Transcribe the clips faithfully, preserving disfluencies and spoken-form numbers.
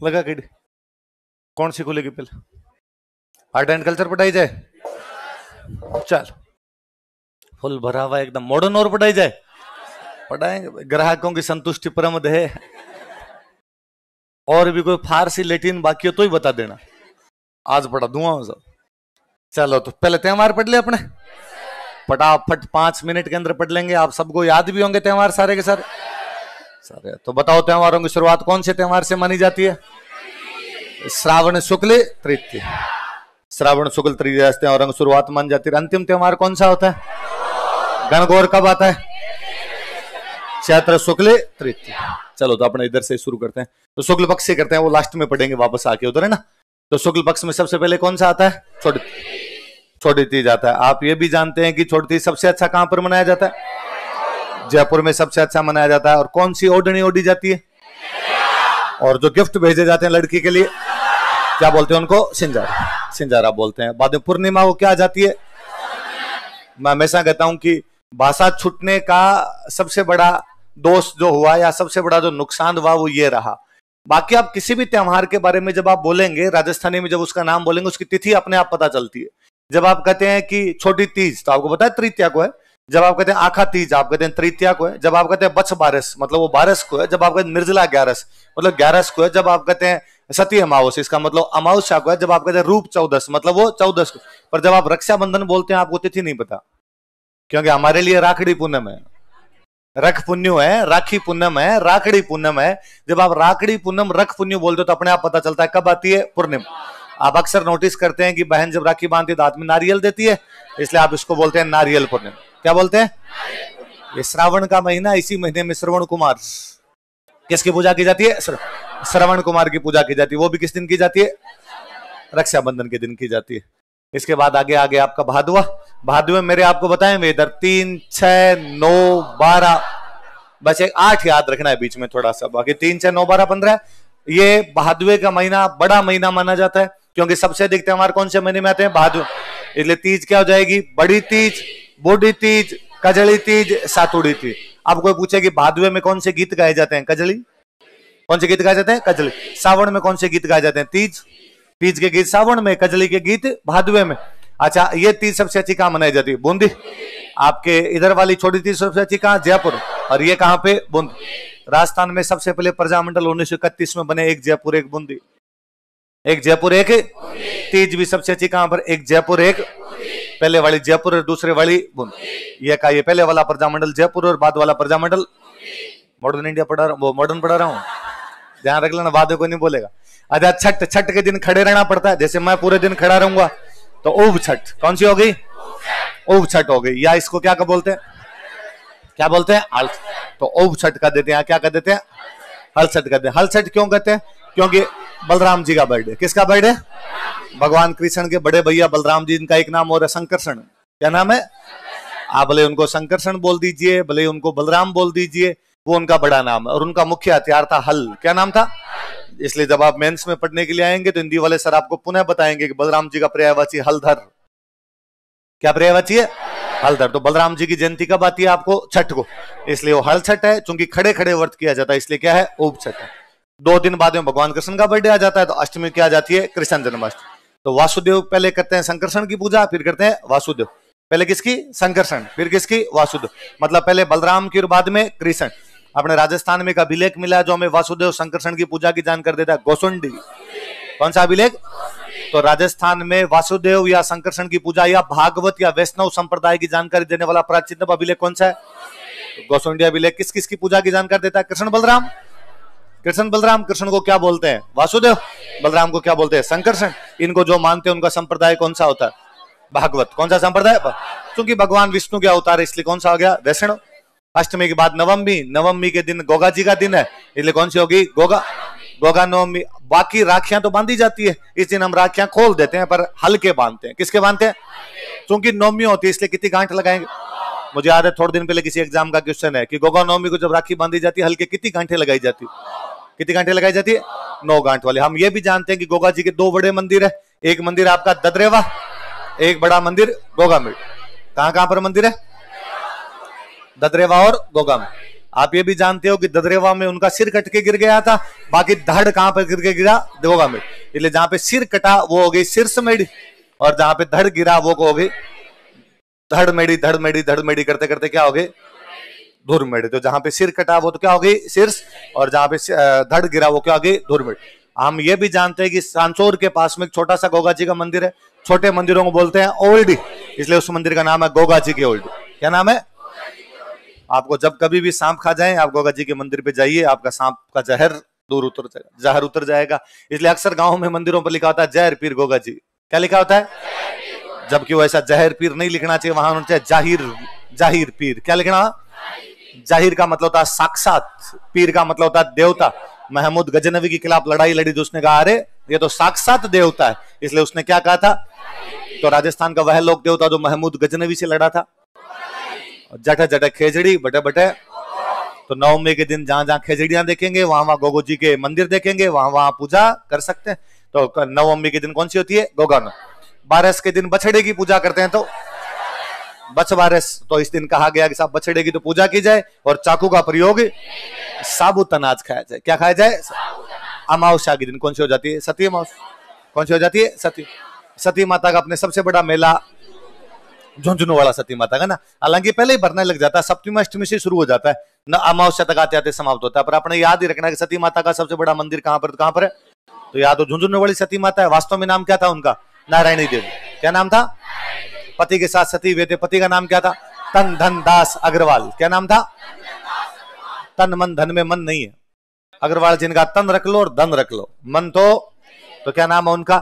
लगा के कौन सी खुलेगी पहले? आर्ट एंड कल्चर पढ़ाई जाए, चल फुल भरा हुआ एकदम। मॉडर्न और पढ़ाई जाए, पढ़ाएंगे। ग्राहकों की संतुष्टि प्रमद है। और भी कोई फारसी लेटिन बाकी हो तो ही बता देना, आज पढ़ा दूंगा सब। चलो तो पहले त्योहार पढ़ ले अपने, फटाफट पांच मिनट के अंदर पढ़ लेंगे। आप सबको याद भी होंगे त्योहार सारे के सारे सारे। तो बताओ त्योहारों की शुरुआत कौन से त्योहार से मानी जाती है? श्रावण शुक्ल तृतीय। श्रावण शुक्ल तृतीया से त्योहारों की शुरुआत मानी जाती है। अंतिम त्योहार कौन सा होता है? गणगौर कब आता है? चैत्र शुक्ल तृतीय। चलो तो अपने इधर से शुरू करते हैं। तो शुक्ल पक्ष से करते हैं, वो लास्ट में पढ़ेंगे वापस आके उधर, है ना। तो शुक्ल पक्ष में सबसे पहले कौन सा आता है? छोटी छोटी तीज आता है। आप ये भी जानते हैं कि छोटी तीज सबसे अच्छा कहां पर मनाया जाता है? जयपुर में सबसे अच्छा मनाया जाता है। और कौन सी ओढ़नी ओढ़ी जाती है? और जो गिफ्ट भेजे जाते हैं लड़की के लिए क्या बोलते हैं उनको? सिंजारा। सिंजारा बोलते हैं। बाद में पूर्णिमा वो क्या आ जाती है? मैं हमेशा कहता हूं कि भाषा छूटने का सबसे बड़ा दोष जो हुआ या सबसे बड़ा जो नुकसान हुआ वो ये रहा। बाकी आप किसी भी त्योहार के बारे में जब आप बोलेंगे, राजस्थानी में जब उसका नाम बोलेंगे, उसकी तिथि अपने आप पता चलती है। जब आप कहते हैं कि छोटी तीज तो आपको पता है तृतीया को है। जब आप कहते हैं आखा तीज आप कहते हैं तृतीया को है। जब आप कहते हैं बछ बारस मतलब वो बारस को है। जब आप कहते हैं निर्जला ग्यारस मतलब ग्यारस को है। जब आप कहते हैं सती अमावस इसका मतलब अमावस्या को है। जब आप कहते हैं रूप चौदस मतलब वो चौदस को। पर जब आप रक्षाबंधन बोलते हैं आपको तिथि नहीं पता, क्योंकि हमारे लिए राखड़ी पूनम है। रख पुण्य है, राखी पूनम है, राखड़ी पूनम है। जब आप राखड़ी पूनम रख पुण्य बोलते हो तो अपने आप पता चलता है कब आती है? पूर्णिमा। आप अक्सर नोटिस करते हैं कि बहन जब राखी बांधती है तो हाथ में नारियल देती है, इसलिए आप इसको बोलते हैं नारियल पूर्णिमा। क्या बोलते हैं? ये श्रावण का महीना, इसी महीने में श्रवण कुमार किसकी पूजा की जाती है? श्रवण कुमार की पूजा की जाती है। वो भी किस दिन की जाती है? रक्षाबंधन के दिन की जाती है। इसके बाद आगे आगे आपका भादवा। भादवे मेरे आपको बताएं वे इधर तीन छह नौ बारह, बस एक आठ याद रखना है बीच में थोड़ा सा, बाकी तीन छह नौ बारह पंद्रह। ये भादवे का महीना बड़ा महीना माना जाता है, क्योंकि सबसे अधिक त्योहार कौन से महीने में आते हैं? भादवे। इसलिए तीज क्या हो जाएगी? बड़ी तीज, बूढ़ी तीज, कजली तीज, सातुड़ी तीज। अब कोई पूछे कि भादवे में कौन से गीत गाए जाते हैं? कजली। कौन से गीत गाए जाते हैं? कजली। सावन में कौन से गीत गाए जाते हैं? तीज। तीज के गीत सावन में, कजली के गीत भादवे में। अच्छा, ये तीज सबसे अच्छी कहां मनाई जाती है? बूंदी। आपके इधर वाली छोटी तीज सबसे अच्छी कहां? जयपुर। और ये कहां पे? बूंदी। राजस्थान में सबसे पहले प्रजामंडल उन्नीस सौ इकतीस में बने, एक जयपुर एक बूंदी। एक जयपुर एक। तीज भी सबसे अच्छी कहां पर? एक जयपुर एक। पहले वाली जयपुर और दूसरे वाली बूंदी। ये का ये पहले वाला प्रजामंडल जयपुर और बाद वाला प्रजामंडल मॉडर्न इंडिया पढ़ा रहा हूं, वो मॉडर्न पढ़ा रहा हूं, ध्यान रख लेना, बाद में कोई नहीं बोलेगा। अच्छा, छठ। छठ के दिन खड़े रहना पड़ता है, जैसे मैं पूरे दिन खड़ा रहूंगा तो ऊब छठ। कौन सी हो गई? ऊब छठ हो गई। या इसको क्या का बोलते हैं? क्या बोलते हैं? हल। तो ऊब छठ का देते हैं। क्या कर देते हैं? हल छठ कहते हैं। हल छठ क्यों कहते हैं? क्योंकि बलराम जी का बर्थडे। किसका बर्थडे? भगवान कृष्ण के बड़े भैया बलराम जी। इनका एक नाम और है संकर्षण। क्या नाम है? आप भले उनको संकर्षण बोल दीजिए, भले उनको बलराम बोल दीजिए, वो उनका बड़ा नाम है। और उनका मुख्य हथियार था हल। क्या नाम था? इसलिए जब आप मेंस में पढ़ने के लिए आएंगे तो हिंदी वाले सर आपको पुनः बताएंगे कि बलराम जी का पर्यायवाची हलधर। क्या पर्यायवाची है? हलधर। तो बलराम जी की जयंती कब आती है आपको? छठ को। इसलिए वो हल छठ है, चूंकि खड़े खड़े व्रत किया जाता है, इसलिए क्या है? ऊब छठ है। दो दिन बाद में भगवान कृष्ण का बर्थडे आ जाता है, तो अष्टमी क्या आ जाती है? कृष्ण जन्माष्टमी। तो वासुदेव पहले करते हैं संकर्षण की पूजा, फिर करते हैं वासुदेव। पहले किसकी? संकर्षण, फिर किसकी? वासुदेव। मतलब पहले बलराम की और बाद में कृष्ण। अपने राजस्थान में एक अभिलेख मिला जो हमें वासुदेव संकर्षण की पूजा की जानकारी देता है, गोसुंडी। कौन सा अभिलेख? तो राजस्थान में वासुदेव या संकर्षण की पूजा या भागवत या वैष्णव संप्रदाय की जानकारी देने वाला प्राचीनतम अभिलेख कौन सा है? तो गोसुंडी अभिलेख किस किस की पूजा की जानकारी देता है? कृष्ण बलराम। कृष्ण बलराम। कृष्ण को क्या बोलते हैं? वासुदेव। बलराम को क्या बोलते हैं? संकर्षण। इनको जो मानते हैं उनका संप्रदाय कौन सा होता है? भागवत। कौन सा संप्रदाय? क्योंकि भगवान विष्णु के अवतार, इसलिए कौन सा हो गया? वैष्णव। अष्टमी के बाद नवमी। नवमी के दिन गोगा जी का दिन है, इसलिए कौन सी होगी? गोगा। गोगा नवमी। बाकी राखियां तो बांधी जाती है, इस दिन हम राखियां खोल देते हैं, पर हल्के बांधते हैं। किसके बांधते हैं? क्योंकि नवमी होती है, इसलिए कितनी गांठ लगाएंगे? मुझे याद है थोड़े दिन पहले किसी एग्जाम का क्वेश्चन है कि गोगा नवमी को जब राखी बांधी जाती है, हल्के कितनी गांठें लगाई जाती है? कितनी गांठें लगाई जाती है? नौ गांठ वाले। हम ये भी जानते हैं कि गोगा जी के दो बड़े मंदिर है। एक मंदिर आपका ददरेवा, एक बड़ा मंदिर गोगा में। कहां कहां पर मंदिर है? ददरेवा और गोगा में। आप ये भी जानते हो कि ददरेवा में उनका सिर कट के गिर गया था, बाकी धड़ कहां पर गिर के गिरा? गोगा में। इसलिए जहां पे सिर कटा वो हो गई शीर्ष मेढ़ी, और जहां पे धड़ गिरा वो हो गई धड़ मेढ़ी। धड़ मेढ़ी धड़ मेढ़ी करते करते क्या हो गई? धुर मेढ़ी। तो जहां पे सिर कटा वो तो क्या हो गई? शीर्ष, और जहां पे धड़ गिरा वो क्या हो गई? धुर मेढ़ी। हम ये भी जानते हैं कि सांचौर के पास में एक छोटा सा गोगा जी का मंदिर है, छोटे मंदिरों को बोलते हैं ओल्डी, इसलिए उस मंदिर का नाम है गोगा जी की ओल्डी। क्या नाम है? आपको जब कभी भी सांप खा जाए, आप गोगा जी के मंदिर पे जाइए, आपका सांप का जहर दूर उतर जाएगा, जहर उतर जाएगा। इसलिए अक्सर गांव में मंदिरों पर लिखा होता है जहर पीर गोगा जी। क्या लिखा होता है? जबकि वो ऐसा जहर पीर नहीं लिखना चाहिए, वहां होना चाहिए जाहिर जाहिर पीर। क्या लिखना? जाहिर का मतलब होता है साक्षात, पीर का मतलब होता है देवता। महमूद गजनवी के खिलाफ लड़ाई लड़ी तो उसने कहा अरे ये तो साक्षात देवता है, इसलिए उसने क्या कहा था? तो राजस्थान का वह लोक देवता जो महमूद गजनवी से लड़ा था, जट जट खेजड़ी बटे बटे। तो नवमी के दिन जहां जहां खेजड़ियां देखेंगे वहां वहां गोगो जी के मंदिर देखेंगे, वहां वहां पूजा कर सकते हैं। तो नवमी के दिन कौन सी होती है? गोगा में। बारस के दिन बछड़े की पूजा करते हैं, तो बछ बारस, तो इस दिन कहा गया कि साहब बछड़े की तो पूजा की जाए और चाकू का प्रयोग साबुत अनाज खाया जाए। क्या खाया जाए? अमावस्या के दिन कौन सी हो जाती है? सती अमावस्या। कौन सी हो जाती है? सती। सती माता का अपने सबसे बड़ा मेला झुंझुनू वाला सती माता का ना, हालांकि पहले ही भरने लग जाता है, सप्तमी अष्टमी से शुरू हो जाता है, न अमावस्या तक आते आते समाप्त होता है। पर अपने याद ही रखना कि सती माता का सबसे बड़ा मंदिर कहां पर कहां पर है? तो याद हो झुंझुनू वाली सती माता है। वास्तव में नाम क्या था उनका? नारायणी देवी। क्या नाम था? पति के साथ सती हुए थे, पति का नाम क्या था? तन धन दास अग्रवाल। क्या नाम था? तन मन, धन में मन नहीं है अग्रवाल, जिनका तन रख लो और धन रख लो, मन तो तो क्या नाम है उनका?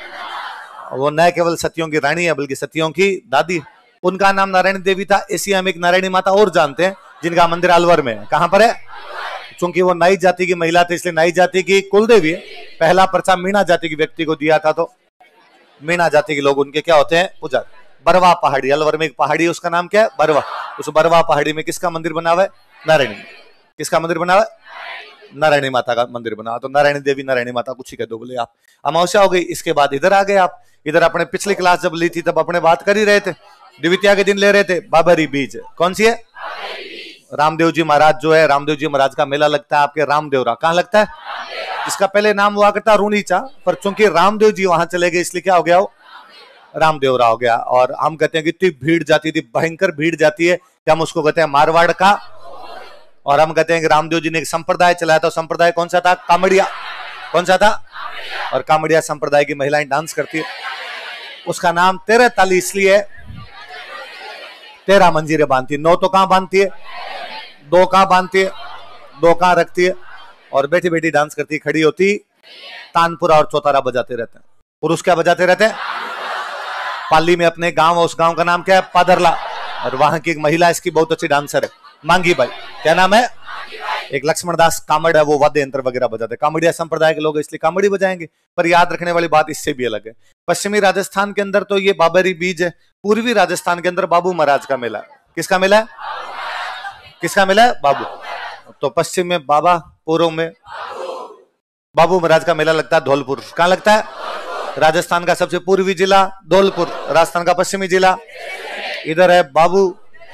वो न केवल सतियों की रानी है बल्कि सतियों की दादी। उनका नाम नारायणी देवी था। इसी हम एक नारायणी माता और जानते हैं जिनका मंदिर अलवर में है। कहां पर है? चूंकि वो नाई जाति की महिला थी इसलिए नाई जाति की कुल देवी है। पहला पर्चा मीणा जाति की व्यक्ति को दिया था, तो मीणा जाति के लोग उनके क्या होते हैं? पूजा। बरवा पहाड़ी, अलवर में एक पहाड़ी है, उसका नाम क्या है? बरवा। उस बरवा पहाड़ी में किसका मंदिर बना हुआ है? नारायणी। किसका मंदिर बना हुआ है? नारायणी माता का मंदिर बना। तो नारायणी देवी नारायणी माता कुछ ही कह दो बोले आप। अमावस्या हो गई, इसके बाद इधर आ गए आप। इधर अपने पिछली क्लास जब ली थी तब अपने बात कर ही रहे थे, द्वितीया के दिन ले रहे थे बाबरी बीज। कौन सी है? रामदेव जी महाराज जो है, रामदेव जी महाराज का मेला लगता है आपके रामदेवरा। कहां लगता है? इसका पहले नाम हुआ करता रूणीचा, पर चूंकि रामदेव जी वहां चले गए इसलिए क्या हो गया? वो रामदेवरा हो गया। और हम कहते हैं कि इतनी भीड़ जाती थी, भयंकर भीड़ जाती है कि हम उसको कहते हैं मारवाड़ का। और हम कहते हैं कि रामदेव जी ने एक संप्रदाय चलाया था, संप्रदाय कौन सा था? कामड़िया। कौन सा था? और कामड़िया संप्रदाय की महिलाएं डांस करती है, उसका नाम तेरह ताली इसलिए है, तेरह मंजीरें बांधती है। नौ तो कहां बांधती है? दो कहां बांधती है? दो कहां रखती है? और बैठी बैठी डांस करती, खड़ी होती, तानपुरा और चौतारा बजाते रहते हैं। पुरुष क्या बजाते रहते हैं? पाली में अपने गांव, उस गांव का नाम क्या है? पादरला। और वहां की एक महिला इसकी बहुत अच्छी डांसर है, मांगी बाई। क्या नाम है? एक लक्ष्मण दास कामड़ है, वो वाद्य यंत्र वगैरह बजाते हैं। कामड़िया संप्रदाय के लोग इसलिए कामड़ी बजाएंगे। पर याद रखने वाली बात इससे भी अलग है, पश्चिमी राजस्थान के अंदर तो ये बाबरी बीज है, पूर्वी राजस्थान के अंदर बाबू महाराज का मेला। किसका मेला है? किसका मेला है? बाबू। तो पश्चिम में बाबा, पूर्व में बाबू महाराज का मेला लगता है धौलपुर। कहां लगता है? राजस्थान का सबसे पूर्वी जिला धौलपुर, राजस्थान का पश्चिमी जिला इधर है बाबू,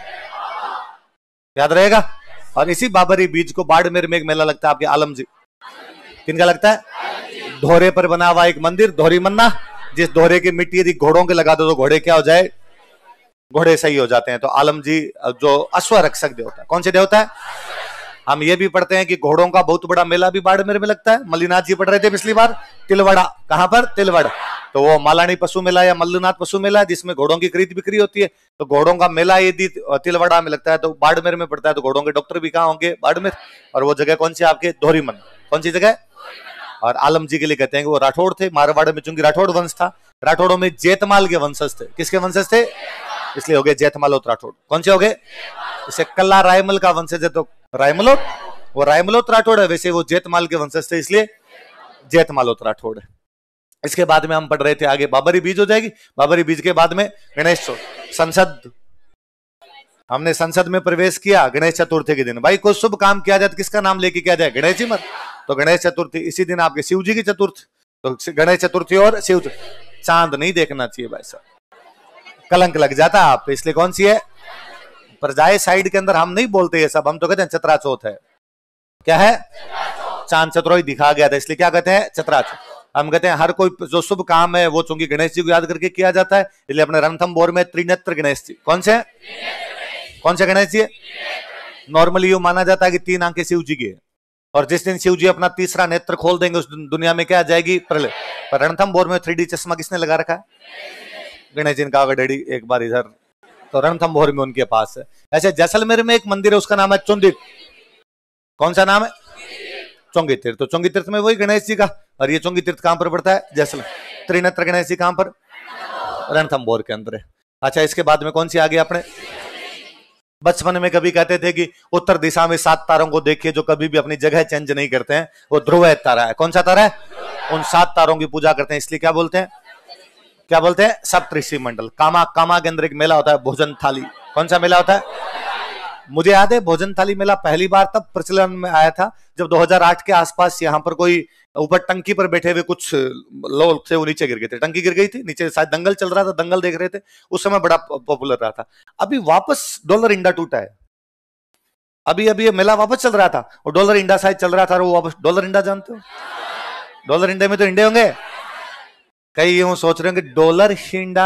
याद रहेगा। और इसी बाबरी बीज को बाड़मेर में एक मेला लगता है आपके आलम जी। किनका लगता है? दोहरे पर बना हुआ एक मंदिर, दोहरी मन्ना, जिस दोहरे की मिट्टी यदि घोड़ों के लगा दो तो घोड़े क्या हो जाए? घोड़े सही हो जाते हैं। तो आलम जी जो अश्व रक्षक देवता है, कौन से देवता है? हम ये भी पढ़ते हैं कि घोड़ों का बहुत बड़ा मेला भी बाड़मेर में लगता है। मल्लीनाथ जी पढ़ रहे थे पिछली बार, तिलवाड़ा। कहां पर? तिलवाड़ा। तो वो मालानी पशु मेला या मल्लनाथ पशु मेला जिसमें घोड़ों की खरीद बिक्री होती है। तो घोड़ों का मेला यदि तिलवाड़ा में लगता है तो बाड़मेर में पड़ता है, तो घोड़ों के डॉक्टर भी कहाँ होंगे? बाड़मेर। और वो जगह कौन सी आपके? दोहरीमन। कौन सी जगह? और आलम जी के लिए कहते हैं कि वो राठौड़ थे, मारवाड़ में चूंकि राठौड़ वंश था, राठौड़ों में जेतमाल के वंशज थे। किसके वंशज थे? इसलिए हो गए जेतमालोत राठौड़। कौन से हो गए? इसे कल्ला रायमल का वंशज है तो रायमलोत, वो रायमलोत राठौड़ है, वैसे वो जेतमाल के वंशज थे इसलिए जेतमालोत राठौड़ है। इसके बाद में हम पढ़ रहे थे आगे बाबरी बीज हो जाएगी। बाबरी बीज के बाद में गणेश चतुर्थी, संसद। हमने संसद में प्रवेश किया गणेश चतुर्थी के दिन। भाई कोई शुभ काम किया जाए तो किसका नाम लेके किया जाए? गणेश जी मत। तो गणेश चतुर्थी इसी दिन आपके शिव जी की चतुर्थी, तो गणेश चतुर्थी और शिव। चांद नहीं देखना चाहिए भाई साहब, कलंक लग जाता है आप, इसलिए कौन सी है? परजाई साइड के अंदर हम नहीं बोलते ये सब, हम तो कहते हैं चतरा चौथ है। क्या है? चांद चतुराई दिखा गया था, इसलिए क्या कहते हैं? चतरा चौथ। हम कहते हैं हर कोई जो शुभ काम है वो चूंकि गणेश जी को याद करके किया जाता है, इसलिए अपने रणथंभौर में त्रिनेत्र गणेश जी। कौन से कौन से गणेश जी? नॉर्मली ये माना जाता है कि तीन आंखें शिव जी की है, और जिस दिन शिव जी अपना तीसरा नेत्र खोल देंगे उस दुनिया में क्या आ जाएगी? प्रलय। पर रणथंभौर में थ्री डी चश्मा किसने लगा रखा है? गणेश जी ने कहा डैडी एक बार इधर, तो रणथंभौर में उनके पास है। ऐसे जैसलमेर में एक मंदिर है, उसका नाम है चुंदित। कौन सा नाम है? चौंगी तीर्थ। तो चौंगी तीर्थ में वही गणेश जी का, और ये चौंगी तीर्थ कहां पर पड़ता है? जैसलमेर। त्रिनेत्र गणेश जी कहां पर? रणथंभौर के अंदर है। अच्छा, इसके बाद में कौन सी आ गई अपने? बचपन में कभी कहते थे कि उत्तर दिशा में सात तारों को देखिए जो कभी भी अपनी जगह चेंज नहीं करते हैं, वो ध्रुव तारा है। कौन सा तारा है? उन सात तारों की पूजा करते हैं, इसलिए क्या बोलते हैं? क्या बोलते हैं? सप्तऋषि मंडल। कामा कामा के अंदर एक मेला होता है भोजन थाली। कौन सा मेला होता है? मुझे याद है भोजन थाली मेला पहली बार तब प्रचलन में आया था जब दो हज़ार आठ के आसपास यहाँ पर कोई ऊपर टंकी पर बैठे हुए कुछ लोग थे, वो नीचे गिर गए थे। टंकी गिर गई थी, नीचे शायद दंगल चल रहा था, दंगल देख रहे थे, उस समय बड़ा पॉपुलर रहा था। अभी वापस डॉलर इंडा टूटा है, अभी अभी ये मेला वापस चल रहा था, और डॉलर इंडा शायद चल रहा था, और वो वापस डॉलर इंडा जानते हो? डॉलर इंडे में तो इंडे होंगे। कई यूं सोच रहे होंगे डॉलर इंडा,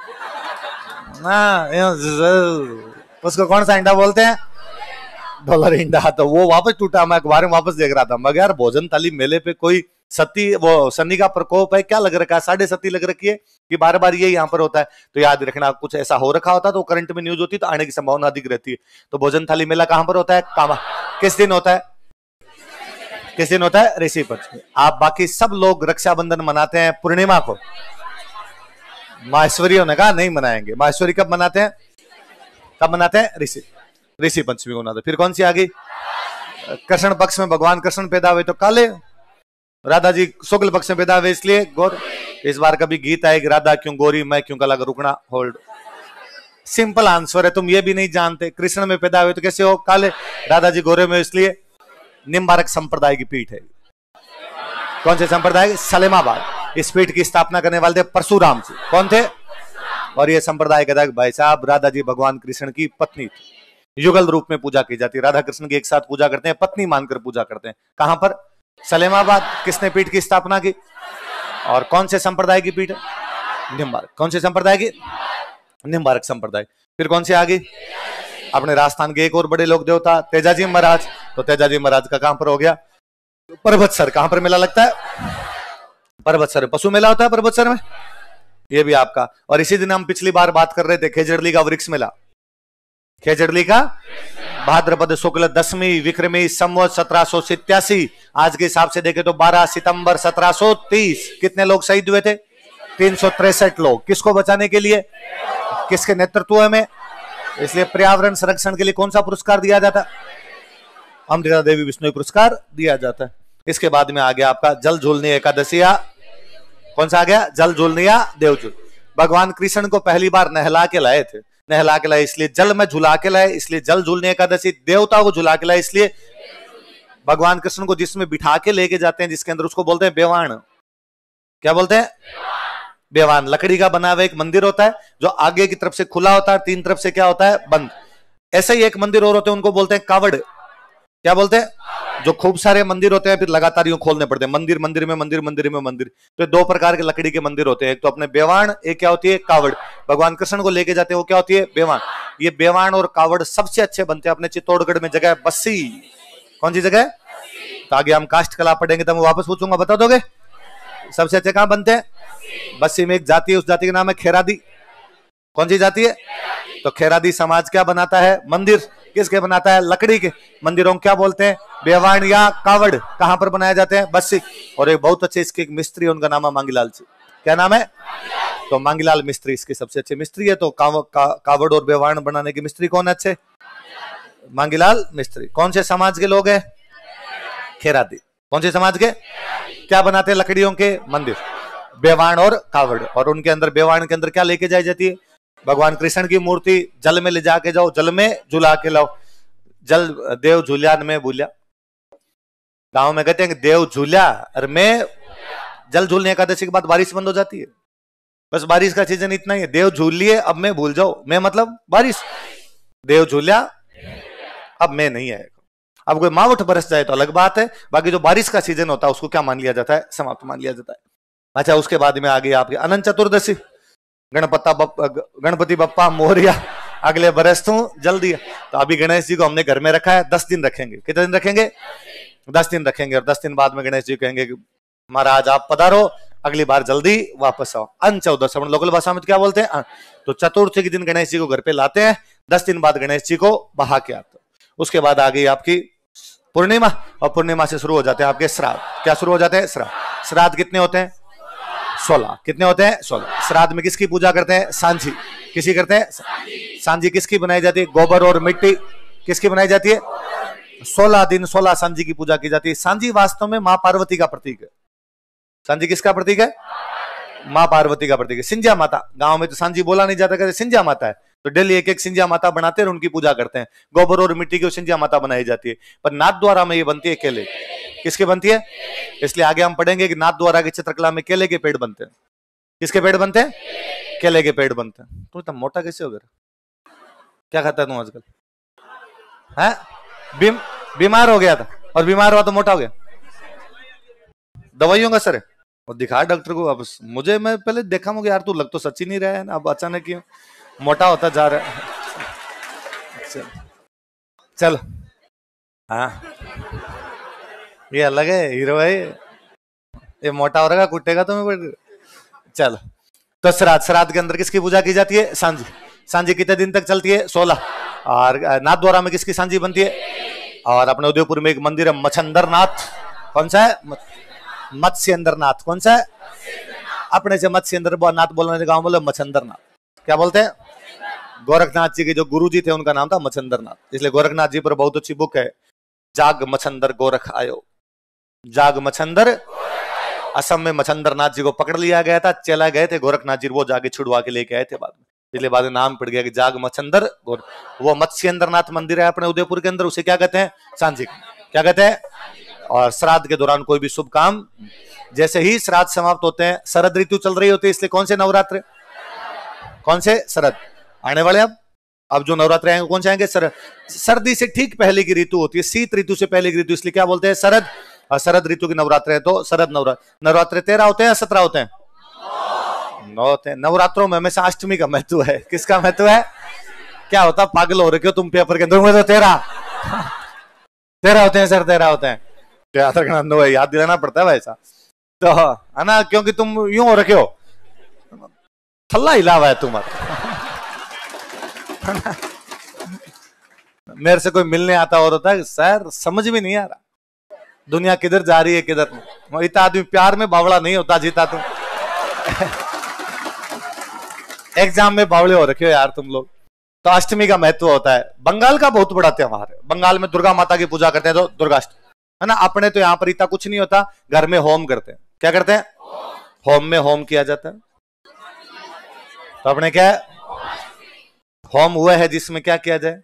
उसको कौन सा इंडा बोलते हैं? डॉलर इंडा। तो वो वापस टूटा। मैं अखबार में वापस देख रहा था, मगर यार भोजन थाली मेले पे कोई सती वो शनि का प्रकोप है क्या लग रखा है? साढ़े सती लग रखी है कि बार बार ये यहाँ पर होता है। तो याद रखना, कुछ ऐसा हो रखा होता तो करंट में न्यूज होती तो आने की संभावना अधिक रहती है। तो भोजन थाली मेला कहां पर होता है? कामा। किस दिन होता है? किस दिन होता है? ऋषि पक्ष। आप बाकी सब लोग रक्षाबंधन मनाते हैं पूर्णिमा को, माहेश्वरियों ने कहा नहीं मनाएंगे। माहेश्वरी कब मनाते हैं? कब मनाते हैं? ऋषि ऋषि पंचमी को मनाते। फिर कौन सी आ गई? कृष्ण पक्ष में भगवान कृष्ण पैदा हुए तो काले, राधा जी शुक्ल पक्ष में पैदा हुए इसलिए गौर। इस बार कभी गीत आएगी राधा क्यों गोरी मैं क्यों काला, रुकना होल्ड। सिंपल आंसर है, तुम ये भी नहीं जानते। कृष्ण में पैदा हुए तो कैसे हो? काले। राधा जी गोरे में इसलिए निम्बारक संप्रदाय की पीठ है। कौन से संप्रदाय? सलेमाबाद। इस पीठ की स्थापना करने वाले थे परशुराम जी। कौन थे? और ये संप्रदाय कहता है भाई साहब राधा जी भगवान कृष्ण की पत्नी थी, युगल रूप में पूजा की जाती है। राधा कृष्ण की एक साथ पूजा करते हैं, पत्नी मानकर पूजा करते हैं। कहां पर? सलेमाबाद। किसने पीठ की स्थापना की? और कौन से संप्रदाय की पीठ है? निम्बारक। कौन से संप्रदाय की? निम्बारक संप्रदाय। फिर कौन सी आ गई? अपने राजस्थान के एक और बड़े लोक देवता तेजाजी महाराज। तो तेजाजी महाराज का कहां पर हो गया? पर्वतसर। कहां पर मेला लगता है? पर्वतसर। पशु मेला होता है पर्वतसर में, ये भी आपका। और इसी दिन हम पिछली बार बात कर रहे थे खेजड़ली का वृक्ष मेला। खेजड़ली का भाद्रपद शुक्ल दसवीं विक्रमी संवत सत्रह सौ सत्यासी, आज के हिसाब से देखे तो बारह सितंबर सत्रह सौ तीस। कितने लोग शहीद हुए थे? तीन सौ तिरसठ लोग। किसको बचाने के लिए? किसके नेतृत्व में? इसलिए पर्यावरण संरक्षण के लिए कौन सा पुरस्कार दिया जाता है? अमृता देवी विष्णु पुरस्कार दिया जाता है। इसके बाद में आ गया आपका जल झूलनी एकादशिया। कौन सा आ गया? जल झूलनी या देवझूल। भगवान कृष्ण को पहली बार नहला के लाए थे, नहला के लाए इसलिए जल में झुला के लाए, इसलिए जल झूलने एकादशी। देवता को झुला के लाए इसलिए भगवान कृष्ण को जिसमें बिठा के लेके जाते हैं जिसके अंदर, उसको बोलते हैं बेवाण। क्या बोलते हैं? बेवान। लकड़ी का बना हुआ एक मंदिर होता है जो आगे की तरफ से खुला होता है, तीन तरफ से क्या होता है? बंद। ऐसे ही एक मंदिर और होते हैं, उनको बोलते हैं कावड़। क्या बोलते हैं? जो खूब सारे मंदिर होते हैं फिर लगातार यूं खोलने पड़ते हैं, मंदिर मंदिर में मंदिर मंदिर में मंदिर। तो दो प्रकार के लकड़ी के मंदिर होते हैं, एक तो अपने बेवाण, एक क्या होती है? कावड़। भगवान कृष्ण को लेके जाते हैं वो क्या होती है? बेवाण। ये बेवाण और कावड़ सबसे अच्छे बनते हैं अपने चित्तौड़गढ़ में, जगह बस्सी। कौन सी जगह? तो आगे हम काष्ठ कला पढ़ेंगे तो मैं वापस पूछूंगा, बता दोगे सबसे अच्छे कहां बनते हैं? बस्सी में एक जाति है, उस जाति का नाम है खेरादी। कौन सी जाति है? तो खेरादी समाज क्या बनाता है? मंदिर। किसके बनाता है? लकड़ी के। मंदिरों क्या बोलते हैं? बेवाण या कावड़। कहां पर बनाए जाते हैं? बस्सी। और एक बहुत अच्छे इसके एक मिस्त्री है, उनका नाम है मांगीलाल जी। क्या नाम है? तो मांगीलाल मिस्त्री इसके सबसे अच्छे मिस्त्री है। तो काव, का, कावड़ और बेवाण बनाने के मिस्त्री कौन है अच्छे? मांगीलाल मिस्त्री। कौन से समाज के लोग हैं? खेरादी। कौन से समाज के? क्या बनाते हैं? लकड़ियों के मंदिर, बेवाण और कावड़। और उनके अंदर बेवाण के अंदर क्या लेके जाई जाती है? भगवान कृष्ण की मूर्ति जल में ले जाके जाओ, जल में झुला के लाओ। जल देव झूलिया में भूलिया। गांव में कहते हैं देव झूलिया और मैं जल झूलने एकादशी के बाद बारिश बंद हो जाती है। बस बारिश का सीजन इतना ही है, देव झूल लिए अब मैं भूल जाओ। मैं मतलब बारिश। देव झूल्या अब मैं नहीं आएगा। अब कोई मावठ बरस जाए तो अलग बात है, बाकी जो बारिश का सीजन होता है उसको क्या मान लिया जाता है, समाप्त मान लिया जाता है। अच्छा, उसके बाद में आ गई आपकी अनंत चतुर्दशी, गणपता बप्पा गणपति बप्पा मोरिया, अगले बरस तो जल्दी है। तो अभी गणेश जी को हमने घर में रखा है, दस दिन रखेंगे। कितने दिन रखेंगे? दस दिन रखेंगे। और दस दिन बाद में गणेश जी कहेंगे कि महाराज आप पधारो, अगली बार जल्दी वापस आओ। अन चौदह अपन लोकल भाषा में तो क्या बोलते हैं? तो चतुर्थी के दिन गणेश जी को घर पे लाते हैं, दस दिन बाद गणेश जी को बहा के आते हैं। उसके बाद आ गई आपकी पूर्णिमा, और पूर्णिमा से शुरू हो जाते हैं आपके श्राद्ध। क्या शुरू हो जाते हैं? श्राद्ध। श्राद्ध कितने होते हैं? सोलह। कितने होते हैं? सोलह। श्राद्ध में किसकी पूजा करते हैं? सांझी। किसी करते हैं? सांझी किसकी बनाई जाती है? गोबर और मिट्टी। किसकी बनाई जाती है? सोलह दिन सोलह सांझी की पूजा की जाती है। सांझी वास्तव में मां पार्वती का प्रतीक है। सांझी किसका प्रतीक है? मां पार्वती का प्रतीक है। सिंधिया माता, गांव में तो सांझी बोला नहीं जाता, कहते सिंधिया माता है, तो डेली एक एक सिंधिया माता बनाते हैं और उनकी पूजा करते हैं। गोबर और मिट्टी की सिंधिया माता बनाई जाती है। पर नाथ द्वारा में ये बनती है केले। किसके बनती है? इसलिए आगे हम पढ़ेंगे कि नाथ द्वारा की चित्रकला में केले के पेड़ बनते हैं। किसके पेड़ बनते हैं? केले के पेड़ बनते हैं। तो इतना मोटा कैसे हो गया? क्या खाता है तुम आजकल? है बीम, बीमार हो गया था, और बीमार हुआ तो मोटा हो गया। दवाइयों का असर है। और दिखा डॉक्टर को। अब मुझे, मैं पहले देखा मुझे यार तू लग तो सच ही नहीं रहा है ना, अब अचानक क्यों मोटा होता जा रहा है। चल, चल। हाँ ये अलग है हीरो है, ये मोटा हो रहा है, कुटेगा तो मैं। चल, तो श्राद्ध, श्राद्ध के अंदर किसकी पूजा की जाती है? सांझी। सांझी कितने दिन तक चलती है? सोलह। और नाथ द्वारा में किसकी सांझी बनती है? और अपने उदयपुर में एक मंदिर है मच्छंदर नाथ। कौन सा है? मत्स्येंद्र नाथ। कौन सा है? अपने से मत्स्येंद्र नाथ बोलने गांव बोले मच्छंदर नाथ। क्या बोलते हैं? गोरखनाथ जी के जो गुरु जी थे उनका नाम था मच्छंदर नाथ। इसलिए गोरखनाथ जी पर बहुत अच्छी बुक है, जाग मच्छंदर गोरख आयो। जाग मच्छंदर, असम में मच्छंदर नाथ जी को पकड़ लिया गया था, चला गए थे गोरखनाथ जी, वो जाके छुड़वा के लेके आए थे बाद में, इसलिए बाद में नाम पड़ गया कि जाग मच्छंदर गोरख। वो मत्स्येंद्र नाथ मंदिर है अपने उदयपुर के अंदर, उसे क्या कहते हैं? सांझी। क्या कहते हैं? और श्राद्ध के दौरान कोई भी शुभ काम, जैसे ही श्राद्ध समाप्त होते हैं, शरद ऋतु चल रही होती है, इसलिए कौन से नवरात्र? कौन से? शरद आने वाले। अब अब जो नवरात्र आएंगे कौन से आएंगे? शरद। सर्दी से ठीक पहले की ऋतु होती है, शीत ऋतु से पहले की ऋतु, इसलिए क्या बोलते हैं? शरद। और शरद ऋतु की नवरात्र है तो शरद नवरात्र। नवरात्र तेरह होते हैं या सत्रह होते हैं? नौ होते हैं। नवरात्रों में हमेशा अष्टमी का महत्व है। किसका महत्व है? क्या होता? पागल हो रखे हो तुम पेपर के अंदर में, तो तेरह तेरह होते हैं सर, तेरह होते हैं। याद रखना, नो याद दिलाना पड़ता है वैसा तो, है ना, क्योंकि तुम यूं हो रखे हो, थल्ला हिला हुआ है तुम्हारा। मेरे से कोई मिलने आता और होता है सर समझ भी नहीं आ रहा दुनिया किधर जा रही है किधर नहीं। इतना आदमी प्यार में बावड़ा नहीं होता जीता तुम। एग्जाम में बावड़े हो रखे हो यार तुम लोग। तो अष्टमी का महत्व होता है। बंगाल का बहुत बड़ा त्योहार है। बंगाल में दुर्गा माता की पूजा करते हैं तो दुर्गाष्टमी, है ना। अपने तो यहाँ पर इतना कुछ नहीं होता, घर में होम करते हैं। क्या करते हैं? होम में होम किया जाता है। तो अपने क्या है? होम हुआ है जिसमें क्या किया जाए,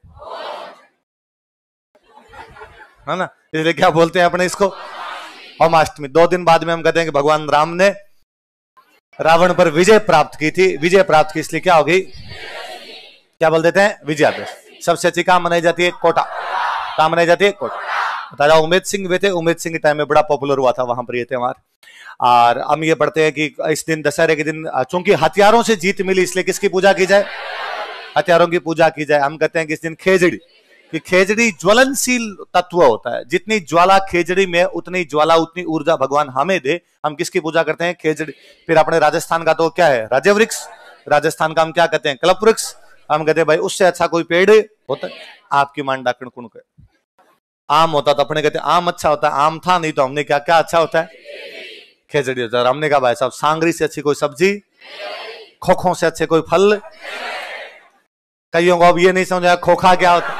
है ना, इसलिए क्या बोलते हैं अपने इसको? होमाष्टमी। दो दिन बाद में हम कहते हैं कि भगवान राम ने रावण पर विजय प्राप्त की थी। विजय प्राप्त की इसलिए क्या होगी? क्या बोल देते हैं? विजयादशमी। सबसे अच्छी काम मनाई जाती है कोटा। काम मनाई जाती है कोटा। बताया उमेद सिंह वे थे, उमेद सिंह के टाइम में बड़ा पॉपुलर हुआ था वहां पर ये त्योहार। और हम ये पढ़ते हैं कि इस दिन दशहरे के दिन चूंकि हथियारों से जीत मिली इसलिए किसकी पूजा की जाए? हथियारों की पूजा की जाए। हम कहते हैं कि इस दिन खेजड़ी, कि खेजड़ी ज्वलनशील तत्व होता है। जितनी ज्वाला खेजड़ी में उतनी ज्वाला उतनी ऊर्जा भगवान हमें दे। हम किसकी पूजा करते हैं? खेजड़ी। फिर अपने राजस्थान का तो क्या है? राज्य वृक्ष। राजस्थान का हम क्या कहते हैं? कल्प वृक्ष। हम कहते हैं भाई उससे अच्छा कोई पेड़ होता है? आपकी मान डाकण कुण के आम होता तो अपने कहते आम अच्छा होता है। आम था नहीं तो हमने क्या क्या अच्छा होता है? खेजड़ी होता है। हमने कहा भाई साहब सांगरी से अच्छी कोई सब्जी, खोखों से अच्छे कोई फल। कईयों को अब ये नहीं समझा खोखा क्या होता।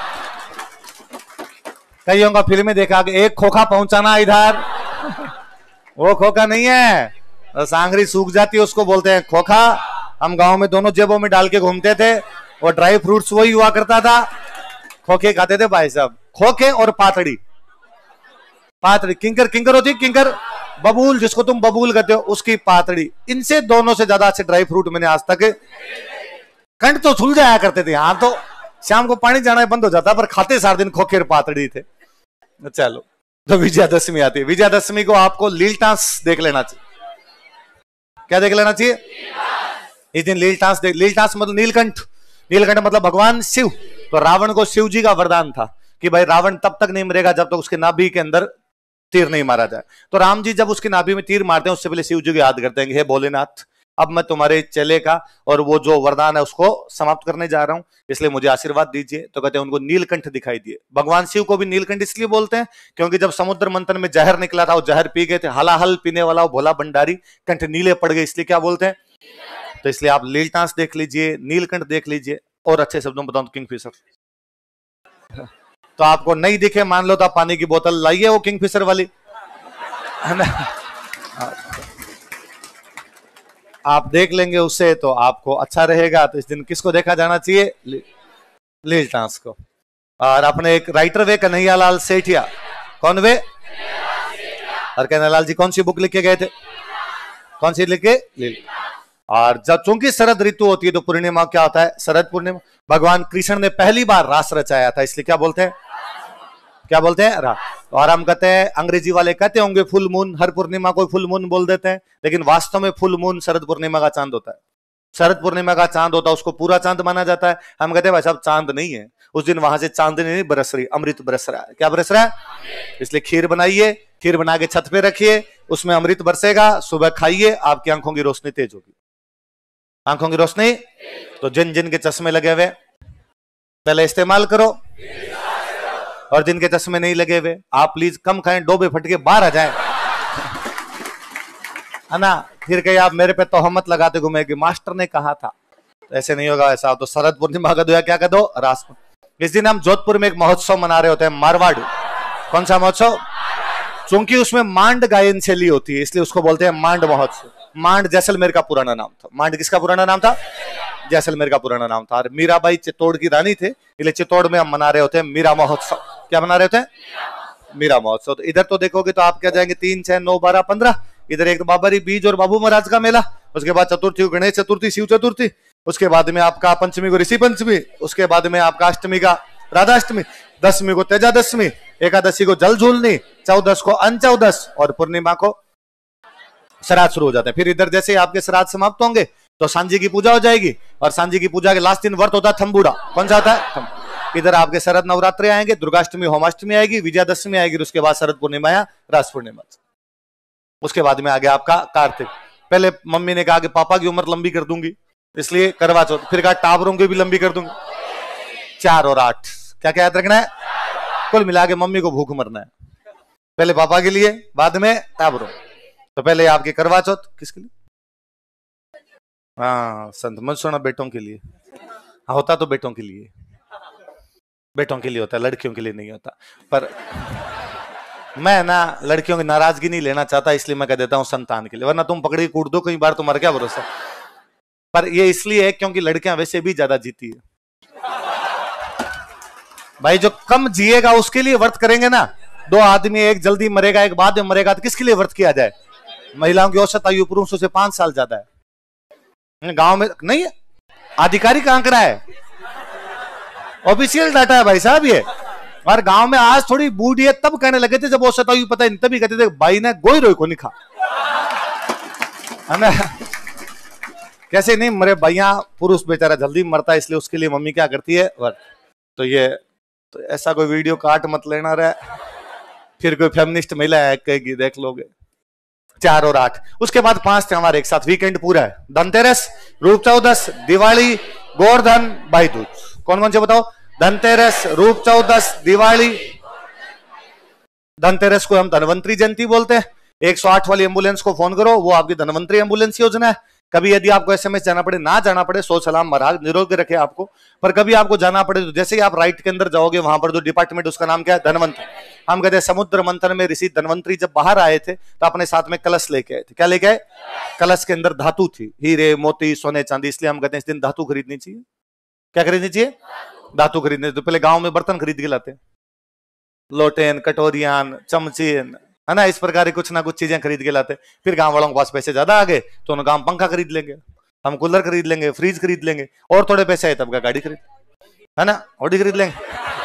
कईयों का फिल्म में देखा कि एक खोखा पहुंचाना इधर, वो खोखा नहीं है, तो सांगरी सूख जाती है उसको बोलते हैं खोखा। हम गांव में दोनों जेबों में डाल के घूमते थे और ड्राई फ्रूट्स वही हुआ करता था। खोखे खाते थे भाई साहब, खोखे और पातड़ी। पातड़ी किंकर, किंकर होती है किंकर, बबूल जिसको तुम बबूल कहते हो, उसकी पातड़ी। इनसे दोनों से ज्यादा अच्छे ड्राई फ्रूट मैंने आज तक, कंठ तो छुल जाया करते थे, यहाँ तो शाम को पानी जाना बंद हो जाता, पर खाते सारे दिन खोखेर पातड़ी थे। चलो, तो विजयादशमी आती है। विजयादशमी को आपको लील टांस देख लेना चाहिए। क्या देख लेना चाहिए? इस दिन लील टांस देख। लील टांस मतलब नीलकंठ। नीलकंठ मतलब भगवान शिव। तो रावण को शिव जी का वरदान था कि भाई रावण तब तक नहीं मरेगा जब तक उसके नाभि के अंदर तीर नहीं मारा जाए। तो राम जी जब उसकी नाभि में तीर मारते हैं उससे पहले शिव जी को याद करते हैं, हे भोलेनाथ, अब मैं तुम्हारे चेले का और वो जो वरदान है उसको समाप्त करने जा रहा हूं, इसलिए मुझे आशीर्वाद दीजिए। तो कहते हैं उनको नीलकंठ दिखाई दिए। भगवान शिव को भी नीलकंठ इसलिए बोलते हैं क्योंकि जब समुद्र मंथन में जहर निकला था, वो जहर पी गए थे, हलाहल पीने वाला वो भोला भंडारी, कंठ नीले पड़ गए, इसलिए क्या बोलते हैं। तो इसलिए आप लील टांस देख लीजिए, नीलकंठ देख लीजिए, और अच्छे शब्दों में बताऊं तो किंगफिशर। तो आपको नहीं दिखे मान लो तो आप पानी की बोतल लाइए, वो किंगफिशर वाली, है ना, आप देख लेंगे उससे तो आपको अच्छा रहेगा। तो इस दिन किसको देखा जाना चाहिए? लील टांस को। और अपने एक राइटर वे कन्हैयालाल सेठिया। कौन वे? और कन्हैयालाल जी कौन सी बुक लिख के गए थे? कौन सी लिखे? लील। और जब चूंकि शरद ऋतु होती है तो पूर्णिमा क्या होता है? शरद पूर्णिमा। भगवान कृष्ण ने पहली बार रास रचाया था, इसलिए क्या बोलते हैं? क्या बोलते हैं? रास। और हम कहते हैं, अंग्रेजी वाले कहते होंगे फुल मून, हर पूर्णिमा को फुल मून बोल देते हैं, लेकिन वास्तव में फुल मून शरद पूर्णिमा का चांद होता है। शरद पूर्णिमा का चांद होता है, उसको पूरा चांद माना जाता है। हम कहते हैं भाई साहब चांद नहीं है, उस दिन वहां से चांदनी नहीं बरस रही, अमृत बरस रहा है। क्या बरस रहा है? इसलिए खीर बनाइए, खीर बना के छत पे रखिए, उसमें अमृत बरसेगा, सुबह खाइए, आपकी आंखों की रोशनी तेज होगी। आंखों की रोशनी। तो जिन जिन के चश्मे लगे हुए पहले इस्तेमाल करो, और जिनके चश्मे नहीं लगे हुए आप प्लीज कम खाएं, डोबे फटके बाहर आ जाए, है ना। फिर कहीं आप मेरे पे तोहमत लगाते घूमे कि मास्टर ने कहा था, तो ऐसे नहीं होगा। ऐसा तो शरद पूर्णिमा का दो या क्या कर दो, रास। इस दिन हम जोधपुर में एक महोत्सव मना रहे होते हैं, मारवाड़। कौन सा महोत्सव? चूंकि उसमें मांड गायन शैली होती है इसलिए उसको बोलते हैं मांड महोत्सव। मांड जैसलमेर का पुराना नाम था। मांड किसका पुराना नाम था? जैसलमेर का पुराना नाम था। और मीराबाई चित्तौड़ की रानी थे, इसलिए चित्तौड़ में हम मना रहे होते हैं मीरा महोत्सव। क्या मना रहे होते हैं? मीरा महोत्सव। तो इधर तो देखोगे तो आप क्या जाएंगे, तीन छह नौ बारह पंद्रह, इधर एक तो बाबरी बीज और बाबू महाराज का मेला, उसके बाद चतुर्थी गणेश चतुर्थी, शिव चतुर्थी, उसके बाद में आपका पंचमी को ऋषि पंचमी, उसके बाद में आपका अष्टमी का राधाष्टमी, दसवीं को तेजादशमी, एकादशी को जल झूलनी, चौदस को अनचौदस, और पूर्णिमा को श्राद्ध शुरू हो जाते हैं। फिर इधर जैसे आपके श्राद्ध समाप्त होंगे तो सांझी की पूजा हो जाएगी, और सांझी की पूजा के लास्ट दिन व्रत होता है थम्बूड़ा। कौन सा होता है? इधर आपके शरद नवरात्रि आएंगे, दुर्गाष्टमी होमाष्टमी आएगी, विजयादशमी आएगी, उसके बाद शरद पूर्णिमा या रास पूर्णिमा, उसके बाद में आ गया आपका कार्तिक। पहले मम्मी ने कहा कि पापा की उम्र लंबी कर दूंगी इसलिए करवा चौथ, फिर कहा टाबरों की भी लंबी कर दूंगी, चार और आठ। क्या क्या याद रखना है? कुल मिला के मम्मी को भूख मरना है, पहले पापा के लिए, बाद में टाबरों। तो पहले आपके करवा चौथ किसके लिए? हाँ संत मत सुना, बेटों के लिए। हाँ होता तो बेटों के लिए, बेटों के लिए होता है, लड़कियों के लिए नहीं होता। पर मैं ना लड़कियों की नाराजगी नहीं लेना चाहता, इसलिए मैं कह देता हूं संतान के लिए, वरना तुम पकड़ी कूट दो कई बार, तुम्हारा क्या भरोसा। पर ये इसलिए है क्योंकि लड़कियां वैसे भी ज्यादा जीती है भाई। जो कम जिएगा उसके लिए व्रत करेंगे ना। दो आदमी, एक जल्दी मरेगा एक बाद में मरेगा, तो किसके लिए व्रत किया जाए? महिलाओं की औसत आयु पुरुषों से पांच साल ज्यादा है। गांव में नहीं है, आधिकारिक आंकड़ा है, ऑफिशियल डाटा है भाई साहब ये। और गांव में आज थोड़ी बूढ़ी है तब कहने लगे थे, जब औसत आयु पता है तभी कहते थे भाई ने गोई रोई को नहीं खा, है ना। कैसे नहीं मरे भैया, पुरुष बेचारा जल्दी मरता है, इसलिए उसके लिए मम्मी क्या करती है व्रत। तो ये तो ऐसा कोई वीडियो काट मत लेना रहे, फिर कोई फेमिनिस्ट महिला है कहेगी देख लोगे। चार और आठ, उसके बाद पांच त्योहार एक साथ, वीकेंड पूरा है। धनतेरस, रूप चौदस, दिवाली, गोवर्धन, भाई दूज। कौन कौन से बताओ? धनतेरस, रूप चौदस, दिवाली। धनतेरस को हम धनवंतरी जयंती बोलते हैं। एक सौ आठ वाली एम्बुलेंस को फोन करो, वो आपकी धनवंतरी एम्बुलेंस योजना है। कभी यदि आपको एसएमएस जाना पड़े, ना जाना पड़े, सो सलाम महाराज निरोग रखे आपको, पर कभी आपको जाना पड़े तो जैसे ही आप राइट के अंदर जाओगे वहां पर जो डिपार्टमेंट, उसका नाम क्या है? धनवंतरी। हम कहते हैं समुद्र मंथन में ऋषि धनवंतरी जब बाहर आए थे तो अपने साथ में कलश लेके आए थे। क्या लेके आए? कलश के अंदर धातु थी, हीरे मोती सोने चांदी, इसलिए हम कहते हैं इस दिन धातु खरीदनी चाहिए। क्या खरीदनी चाहिए? धातु खरीदने। तो पहले गांव में बर्तन खरीद के लाते, लोटेन, कटोरियान, चमचीन, है ना, इस प्रकार की कुछ ना कुछ चीजें खरीद के लाते। फिर गांव वालों के पास पैसे ज्यादा आ गए तो उन्होंने कहा हम पंखा खरीद लेंगे, हम कूलर खरीद लेंगे, फ्रिज खरीद लेंगे, और थोड़े पैसे आए तब का गाड़ी खरीद। है ना, ऑडी खरीद लेंगे,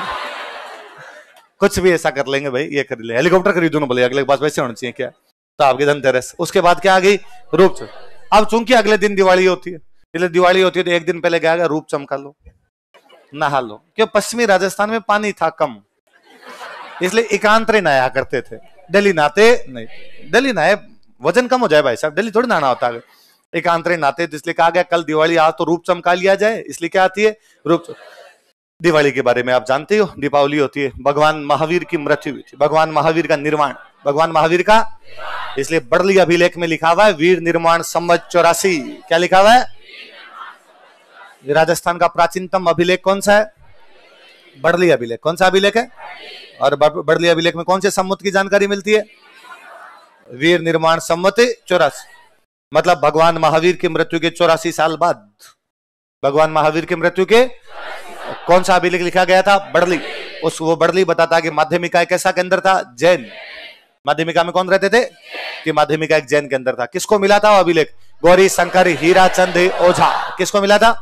कुछ भी ऐसा कर लेंगे भाई, ये खरीद ले, हेलीकॉप्टर खरीदो ना बोले, अगले के पास पैसे होने चाहिए क्या, तो आपके धनतेरस। उसके बाद क्या आ गई, रूप चौदस। अब चूंकि अगले दिन दिवाली होती है, इसलिए दिवाली होती है तो एक दिन पहले क्या, रूप चमका लो, नहा लो, क्यों पश्चिमी राजस्थान में पानी था कम, इसलिए एकांतरे नहाया करते थे, डेली नहाते नहीं, डेली नहाए वजन कम हो जाए भाई साहब, डेली थोड़ी नहाना होता है, एकांतरे नहाते, इसलिए कहा गया कल दिवाली, आज तो रूप चमका लिया जाए, इसलिए क्या आती है, रूप। दिवाली के बारे में आप जानते हो, दीपावली होती है, भगवान महावीर की मृत्यु हुई थी, भगवान महावीर का निर्माण, भगवान महावीर का, इसलिए बड़ली अभिलेख में लिखा हुआ है वीर निर्माण संवत चौरासी, क्या लिखा हुआ है, राजस्थान का प्राचीनतम अभिलेख कौन सा है, बड़ली अभिलेख, कौन सा अभिलेख है, और बड़ली अभिलेख में कौन से संवत की जानकारी मिलती है, वीर निर्माण संवत चौरासी, मतलब भगवान महावीर की मृत्यु के चौरासी साल बाद, भगवान महावीर की मृत्यु के कौन सा अभिलेख लिखा गया था, बड़ली। उस वो बड़ली बताता कि माध्यमिका एक ऐसा केंद्र था, जैन, माध्यमिका में कौन रहते थे, कि माध्यमिका एक जैन केंद्र था। किसको मिला था वो अभिलेख, गौरी शंकर हीराचंद ओझा, किसको मिला था,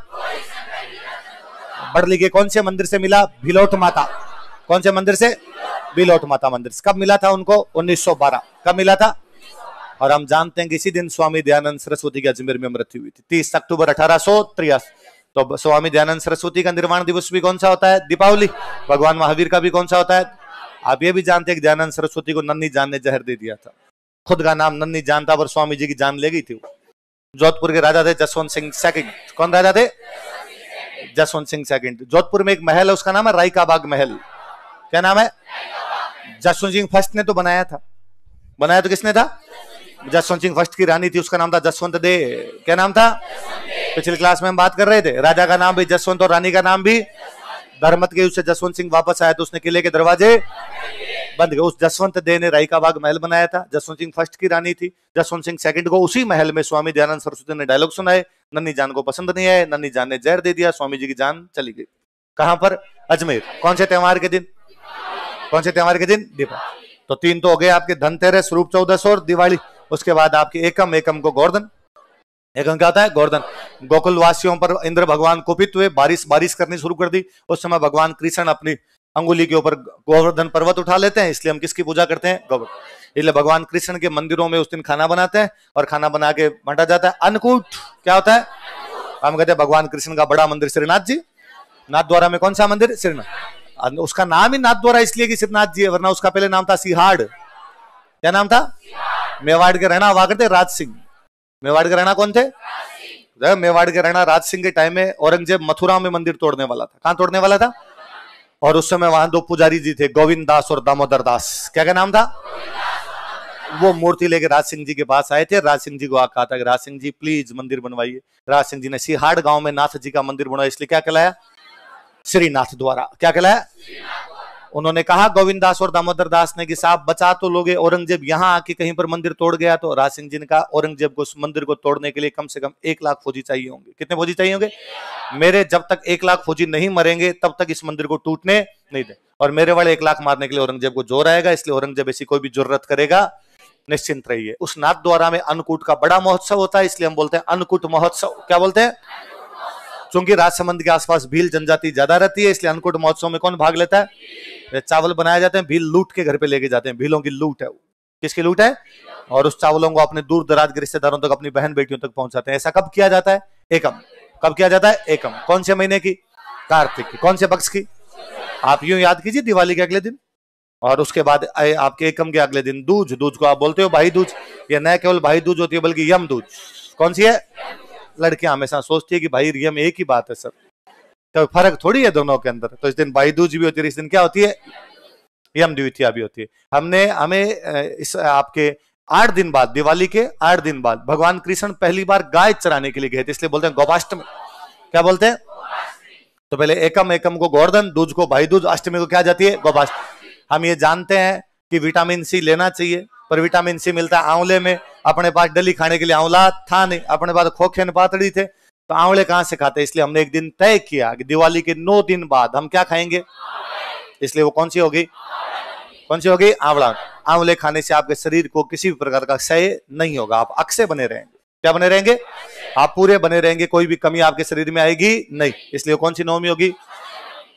बड़ली के कौन से मंदिर से मिला, भिलोट माता, कौन से मंदिर से, भिलोट माता मंदिर से। कब मिला था उनको, उन्नीस सौ बारह, कब मिला था, और हम जानते हैं कि इसी दिन स्वामी दयानंद सरस्वती की अजमेर में मृत्यु हुई थी, तीस अक्टूबर अठारह सौ तिरासी। तो स्वामी दयानंद सरस्वती का निर्वाण दिवस भी कौन सा होता है, दीपावली। भगवान महावीर का भी कौन सा होता है, आप ये भी जानते हैं कि दयानंद सरस्वती को नन्ही जान ने जहर दे दिया था, खुद का नाम नन्ही जान था, पर स्वामी जी की जान ले गई थी। जोधपुर के राजा थे जसवंत सिंह सेकंड, कौन राजा थे, जसवंत सिंह सेकंड। जोधपुर में एक महल है, उसका नाम है राई का बाग महल, क्या नाम है, जसवंत सिंह फर्स्ट ने तो बनाया था, बनाया तो किसने था, जसवंत सिंह फर्स्ट की रानी थी, उसका नाम था जसवंत दे, क्या नाम था, पिछली क्लास में हम बात कर रहे थे, राजा का नाम भी जसवंत और रानी का नाम भी, धर्मत के युद्ध से जसवंत सिंह वापस आया तो उसने किले के दरवाजे बंद किए, उस जसवंत दे ने राई का बाग महल बनाया था, जसवंत सिंह फर्स्ट की रानी थी, जसवंत सिंह सेकंड को उसी महल में स्वामी दयानंद सरस्वती ने डायलॉग सुनाए, नन्ही जान को पसंद नहीं आए, नन्ही जान ने जहर दे दिया, स्वामी जी की जान चली गई। कहां पर, अजमेर, कौन से त्योहार के दिन, कौन से त्योहार के दिन, दीपावली। तो तीन तो हो गए आपके, धनतेरस, रूप चौदस और दिवाली। उसके बाद आपके एकम, एकम को गोवर्धन, एकम क्या होता है, गोवर्धन। गोकुल वासियों पर इंद्र भगवान कुपित हुए, बारिश बारिश करनी शुरू कर दी, उस समय भगवान कृष्ण अपनी अंगुली के ऊपर गोवर्धन पर्वत उठा लेते हैं, इसलिए हम किसकी पूजा करते हैं, गोवर्धन। इसलिए भगवान कृष्ण के मंदिरों में उस दिन खाना बनाते हैं, और खाना बना के बांटा जाता है, अन्नकूट, क्या होता है, हम कहते हैं भगवान कृष्ण का बड़ा मंदिर श्रीनाथ जी, नाथ द्वारा में कौन सा मंदिर, श्रीनाथ, उसका नाम ही नाथ द्वारा इसलिए कि श्रीनाथ जी है, वरना उसका पहले नाम था सिहाड़, क्या नाम था, मेवाड़ के रहना हुआ करते राज सिंह, मेवाड़ के रहना कौन थे, मेवाड़ के रहना राज सिंह के टाइम में औरंगजेब मथुरा में मंदिर तोड़ने वाला था, कहां तोड़ने वाला था, और उस समय वहां दो पुजारी जी थे, गोविंद दास और दामोदर दास, क्या क्या नाम था, वो मूर्ति लेके राज सिंह जी के पास आए थे, राज सिंह जी को कहा था कि राज सिंह जी प्लीज मंदिर बनवाइए, राज सिंह जी ने सिहाड़ गांव में नाथ जी का मंदिर बनवाया, इसलिए क्या कहलाया, श्रीनाथ द्वारा, क्या कहलाया, उन्होंने कहा गोविंद दास और दामोदर दास ने कि साहब बचा तो लोगे, औरंगजेब यहाँ आके कहीं पर मंदिर तोड़ गया, तो राज सिंह जी ने कहा औरंगजेब को उस मंदिर को तोड़ने के लिए कम से कम एक लाख फौजी चाहिए होंगे, कितने फौजी चाहिए होंगे, मेरे जब तक एक लाख फौजी नहीं मरेंगे तब तक इस मंदिर को टूटने नहीं दे, और मेरे वाले एक लाख मारने के लिए औरंगजेब को जोर आएगा, इसलिए औरंगजेब ऐसी कोई भी जरूरत करेगा, निश्चिंत रहिए। उस नाथ द्वारा में अन्नकूट का बड़ा महोत्सव होता है, इसलिए हम बोलते हैं अन्नकूट महोत्सव, क्या बोलते हैं, क्योंकि राजसमंद के आसपास भील जनजाति ज्यादा रहती है, इसलिए अन्नकूट महोत्सव में कौन भाग लेता है, चावल बनाए जाते हैं, भील लूट के घर पे लेके जाते हैं, भीलों की लूट है, किसकी लूट है, और उस चावलों को अपने दूर दराज के रिश्तेदारों तक, अपनी बहन बेटियों तक पहुंचाते हैं। ऐसा कब किया जाता है, एकम, कब किया जाता है, एकम, कौन से महीने की, कार्तिक की, कौन से पक्ष की, आप यूं याद कीजिए, दिवाली के अगले दिन, और उसके बाद आपके एकम के अगले दिन दूज, दूज को आप बोलते हो भाई दूज, ये न केवल भाई दूज होती है बल्कि यम दूज, कौन सी है, लड़कियां हमेशा सोचती है कि भाई यम एक ही बात है सर, तो फर्क थोड़ी है दोनों के अंदर, तो इस दिन भाई दूज भी होती है, इस दिन क्या होती है, यम द्वितीया भी होती है। हमने हमें इस आपके आठ दिन बाद, दिवाली के आठ दिन बाद भगवान कृष्ण पहली बार गाय चराने के लिए गए थे, इसलिए बोलते हैं गोपाष्टमी, क्या बोलते हैं, तो पहले एकम, एकम को गोवर्धन, दूज को भाई दूज, अष्टमी को क्या जाती है, गोपाष्टमी। हम ये जानते हैं कि विटामिन सी लेना चाहिए, पर विटामिन सी मिलता है आंवले में, अपने पास डली खाने के लिए आंवला था नहीं, अपने पास खोखे न पातड़ी थे, तो आंवले कहां से खाते, इसलिए हमने एक दिन तय किया कि दिवाली के नौ दिन बाद हम क्या खाएंगे, इसलिए वो कौन सी होगी, कौन सी होगी, आंवला। आंवले खाने से आपके शरीर को किसी भी प्रकार का क्षय नहीं होगा, आप अक्षय बने रहेंगे, क्या बने रहेंगे, आप पूरे बने रहेंगे, कोई भी कमी आपके शरीर में आएगी नहीं, इसलिए कौन सी नवमी होगी,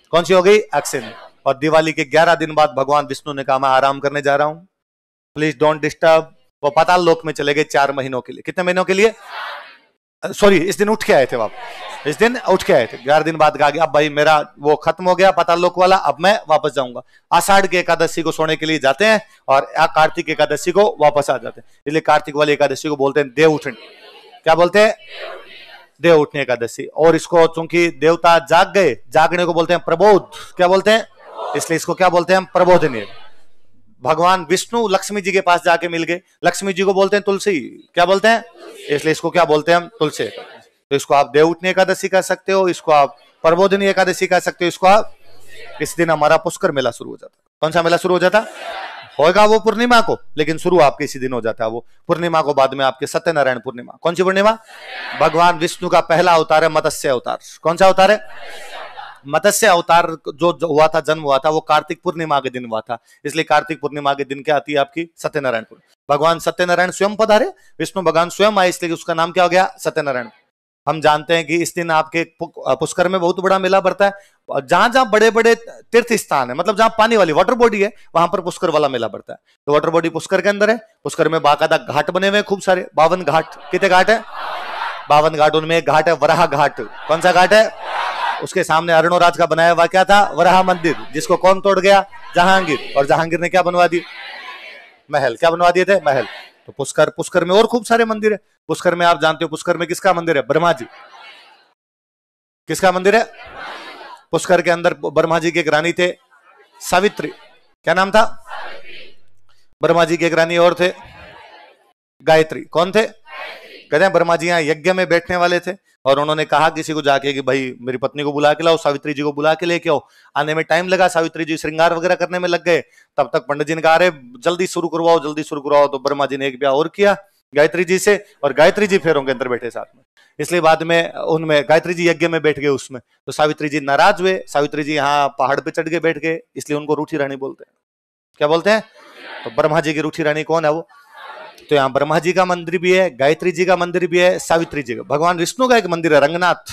कौन सी हो गई? अक्षिण। और दिवाली के ग्यारह दिन बाद भगवान विष्णु ने कहा मैं आराम करने जा रहा हूं, प्लीज डोंट डिस्टर्ब। वो पाताल लोक में चले गए चार महीनों के लिए। कितने महीनों के लिए? सॉरी, इस दिन उठ के आए थे आप, इस दिन उठ के आए थे। ग्यारह दिन बाद कहा अब भाई मेरा वो खत्म हो गया पाताल लोक वाला, अब मैं वापस जाऊंगा। आषाढ़ की एकादशी को सोने के लिए जाते हैं और कार्तिक एकादशी को वापस आ जाते हैं, इसलिए कार्तिक वाली एकादशी को बोलते हैं देव उठनी। क्या बोलते हैं? देव उठनी एकादशी। और इसको चूंकि देवता जाग गए, जागने को बोलते हैं प्रबोध। क्या बोलते हैं? इसलिए इसको क्या बोलते हैं? प्रबोधनी। भगवान विष्णु लक्ष्मी जी के पास जाके मिल गए, लक्ष्मी जी को बोलते हैं तुलसी। क्या बोलते हैं? इसलिए इसको क्या बोलते हैं हम? तुलसी। तो इसको आप देवउठनी एकादशी कह सकते हो, इसको आप प्रबोधनी एकादशी कह सकते हो, इसको आप। इस दिन हमारा पुष्कर मेला शुरू हो जाता है। कौन सा मेला शुरू हो जाता होगा? वो पूर्णिमा को, लेकिन शुरू आपके इसी दिन हो जाता है। वो पूर्णिमा को बाद में आपके सत्यनारायण पूर्णिमा। कौन सी पूर्णिमा? भगवान विष्णु का पहला अवतार है मत्स्य अवतार। कौन सा अवतार है? मत्स्य अवतार जो हुआ था, जन्म हुआ था, वो कार्तिक पूर्णिमा के दिन हुआ था। इसलिए कार्तिक पूर्णिमा के दिन क्या आती है आपकी? सत्यनारायण पूर्णिमा। भगवान सत्यनारायण स्वयं पधारे, विष्णु भगवान स्वयं आए, इसलिए उसका नाम क्या हो गया? सत्यनारायण। हम जानते हैं कि इस दिन आपके पुष्कर में बहुत बड़ा मेला बढ़ता है। जहां जहां बड़े बड़े तीर्थ स्थान है, मतलब जहां पानी वाली वाटर बॉडी है, वहां पर पुष्कर वाला मेला बढ़ता है। तो वाटर बॉडी पुष्कर के अंदर है। पुष्कर में बाकायदा घाट बने हुए हैं खूब सारे, बावन घाट। कितने घाट है? बावन घाट। उनमें एक घाट है वराह घाट। कौन सा घाट है? उसके सामने अरुणोराज का बनाया हुआ क्या था? वराह मंदिर, जिसको कौन तोड़ गया? जहांगीर। और जहांगीर ने क्या बनवा दी? महल। क्या बनवा दिए थे? महल। तो पुष्कर, पुष्कर में और खूब सारे मंदिर है। पुष्कर में आप जानते हो पुष्कर में किसका मंदिर है? ब्रह्मा जी। किसका मंदिर है? पुष्कर के अंदर ब्रह्मा जी के एक रानी थे, सावित्री। क्या नाम था? ब्रह्मा जी के एक रानी और थे, गायत्री। कौन थे? कहते हैं ब्रह्मा जी यहाँ यज्ञ में बैठने वाले थे और उन्होंने कहा किसी को जाके कि भाई मेरी पत्नी को बुला के लाओ, सावित्री जी को बुला के लेके आओ। आने में टाइम लगा, सावित्री जी श्रृंगार वगैरह करने में लग गए। तब तक पंडित जी ने कहा अरे जल्दी शुरू करवाओ, जल्दी शुरू करवाओ। तो ब्रह्मा जी ने एक ब्याह और किया गायत्री जी से, और गायत्री जी फेरों के अंदर बैठे साथ में। इसलिए बाद में उनमें गायत्री जी यज्ञ में बैठ गए उसमें, तो सावित्री जी नाराज हुए। सावित्री जी यहाँ पहाड़ पे चढ़ के बैठ गए, इसलिए उनको रूठी रानी बोलते हैं। क्या बोलते हैं? तो ब्रह्मा जी की रूठी रानी कौन है? वो तो यहाँ ब्रह्मा जी का मंदिर भी है, गायत्री जी का मंदिर भी है, सावित्री जी का। भगवान विष्णु का एक मंदिर है रंगनाथ।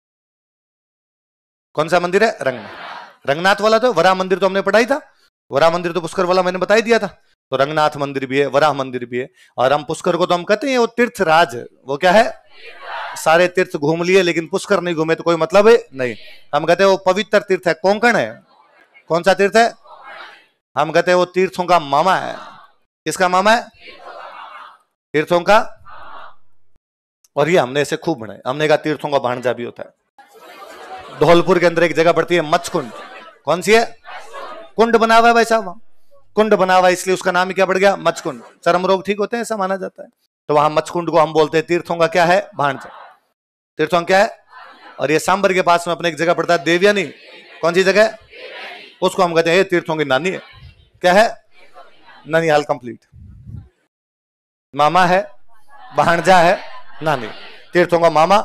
कौन सा मंदिर है? रंगनाथ। रंगनाथ वाला तो वराह मंदिर तो हमने पढ़ाई था, वराह मंदिर तो पुष्कर वाला मैंने बता ही दिया था। तो रंगनाथ मंदिर भी है, वराह मंदिर भी है। और हम पुष्कर को तो हम कहते हैं वो तीर्थ राज है। वो क्या है? सारे तीर्थ घूम लिए लेकिन पुष्कर नहीं घूमे तो कोई मतलब है नहीं। हम कहते हैं वो पवित्र तीर्थ है, कोंकण है। कौन सा तीर्थ है? हम कहते हैं वो तीर्थों का मामा है। किसका मामा है? तीर्थों का। और ये हमने ऐसे खूब बनाए। हमने कहा तीर्थों का भांजा भी होता है। धौलपुर के अंदर एक जगह पड़ती है मच्छकुंड। कौन सी है? कुंड बना हुआ है भाई साहब, कुंड बना हुआ है, इसलिए उसका नाम ही क्या पड़ गया? मच्छकुंड। चर्म रोग ठीक होते हैं ऐसा माना जाता है। तो वहां मच्छकुंड को हम बोलते हैं तीर्थों का क्या है? भांजा। तीर्थों क्या है? और ये सांबर के पास में अपने एक जगह पड़ता है देवयानी। कौन सी जगह? उसको हम कहते हैं तीर्थों की नानी है। क्या है? ननिहाल कंप्लीट। मामा है, भांजा है, नानी। तीर्थों का मामा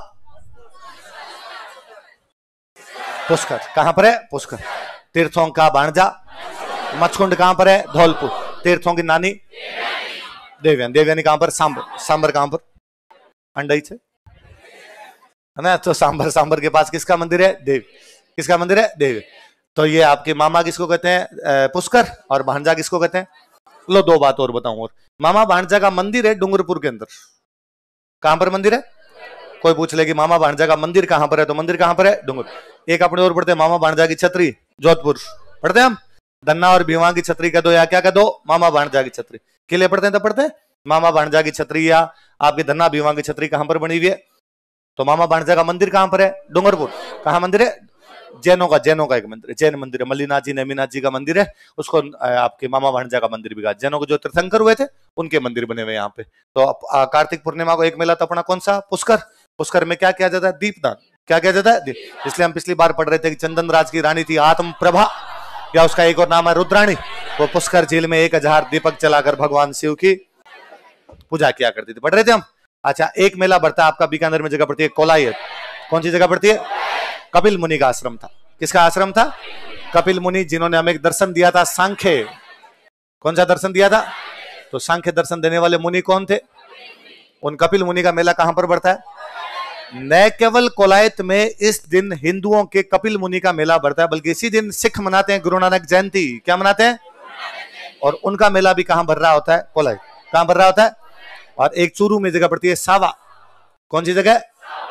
पुष्कर। कहां पर है? पुष्कर। तीर्थों का भांजा मच्छकुंड कहां पर है? धौलपुर। तीर्थों की नानी देवयानी। देवयानी कहां पर? सांबर। सांबर कहां पर? अंडई से है ना। तो सांबर, सांबर के पास किसका मंदिर है? देव। किसका मंदिर है? देव। तो ये आपके मामा किसको कहते हैं? पुष्कर। और भांजा किसको कहते हैं? लो दो बात और बताऊं। और मामा भांजा का मंदिर है डूंगरपुर के अंदर। कहां पर मंदिर है? कोई पूछ ले कि मामा भांजा का मंदिर कहां पर है, तो मंदिर कहां पर है? डूंगरपुर। एक अपने और पढ़ते हैं मामा भांजा की छतरी, जोधपुर। पढ़ते हैं हम धन्ना और भीवा की छतरी कह दो या क्या कह दो? मामा भांजा की छतरी। किले पढ़ते हैं तब पढ़ते हैं मामा भांजा की छतरी, या आपकी धन्ना भीवा की छतरी कहां पर बनी हुई है? तो मामा भांजा का मंदिर कहां पर है? डूंगरपुर। कहां मंदिर है? जैनों का, जैनों का एक मंदिर है, जैन मंदिर है। मल्लीनाथ जी, नेमीनाथ जी का मंदिर है, उसको आपके मामा भांजा का मंदिर भी कहा। जैनों को जो तीर्थंकर हुए थे उनके मंदिर बने हुए यहाँ पे। तो कार्तिक पूर्णिमा को एक मेला तो अपना कौन सा? पुष्कर। पुष्कर में क्या किया जाता है? दीपदान। क्या किया जाता है? इसलिए हम पिछली बार पढ़ रहे थे कि चंदन राज की रानी थी आत्म प्रभा, या उसका एक और नाम है रुद्राणी। वो पुष्कर झील में एक हजार दीपक जलाकर भगवान शिव की पूजा किया करती थी। पढ़ रहे थे हम। अच्छा, एक मेला बढ़ता है आपका बीकानेर में, जगह पड़ती है कोलायत। कौन सी जगह पड़ती है? कपिल मुनि का आश्रम था। किसका आश्रम था? कपिल मुनि, जिन्होंने हमें एक दर्शन दिया था सांख्य। कौन सा दर्शन दिया था? तो सांख्य दर्शन देने वाले मुनि कौन थे? उन कपिल मुनि का मेला कहां पर बढ़ता है? न केवल कोलायत में इस दिन हिंदुओं के कपिल मुनि का मेला बढ़ता है, बल्कि इसी दिन सिख मनाते हैं गुरु नानक जयंती। क्या मनाते हैं? और उनका मेला भी कहां भर रहा होता है? कोलायत। कहां भर रहा होता है? और एक चूरू में जगह पड़ती है सावा। कौन सी जगह?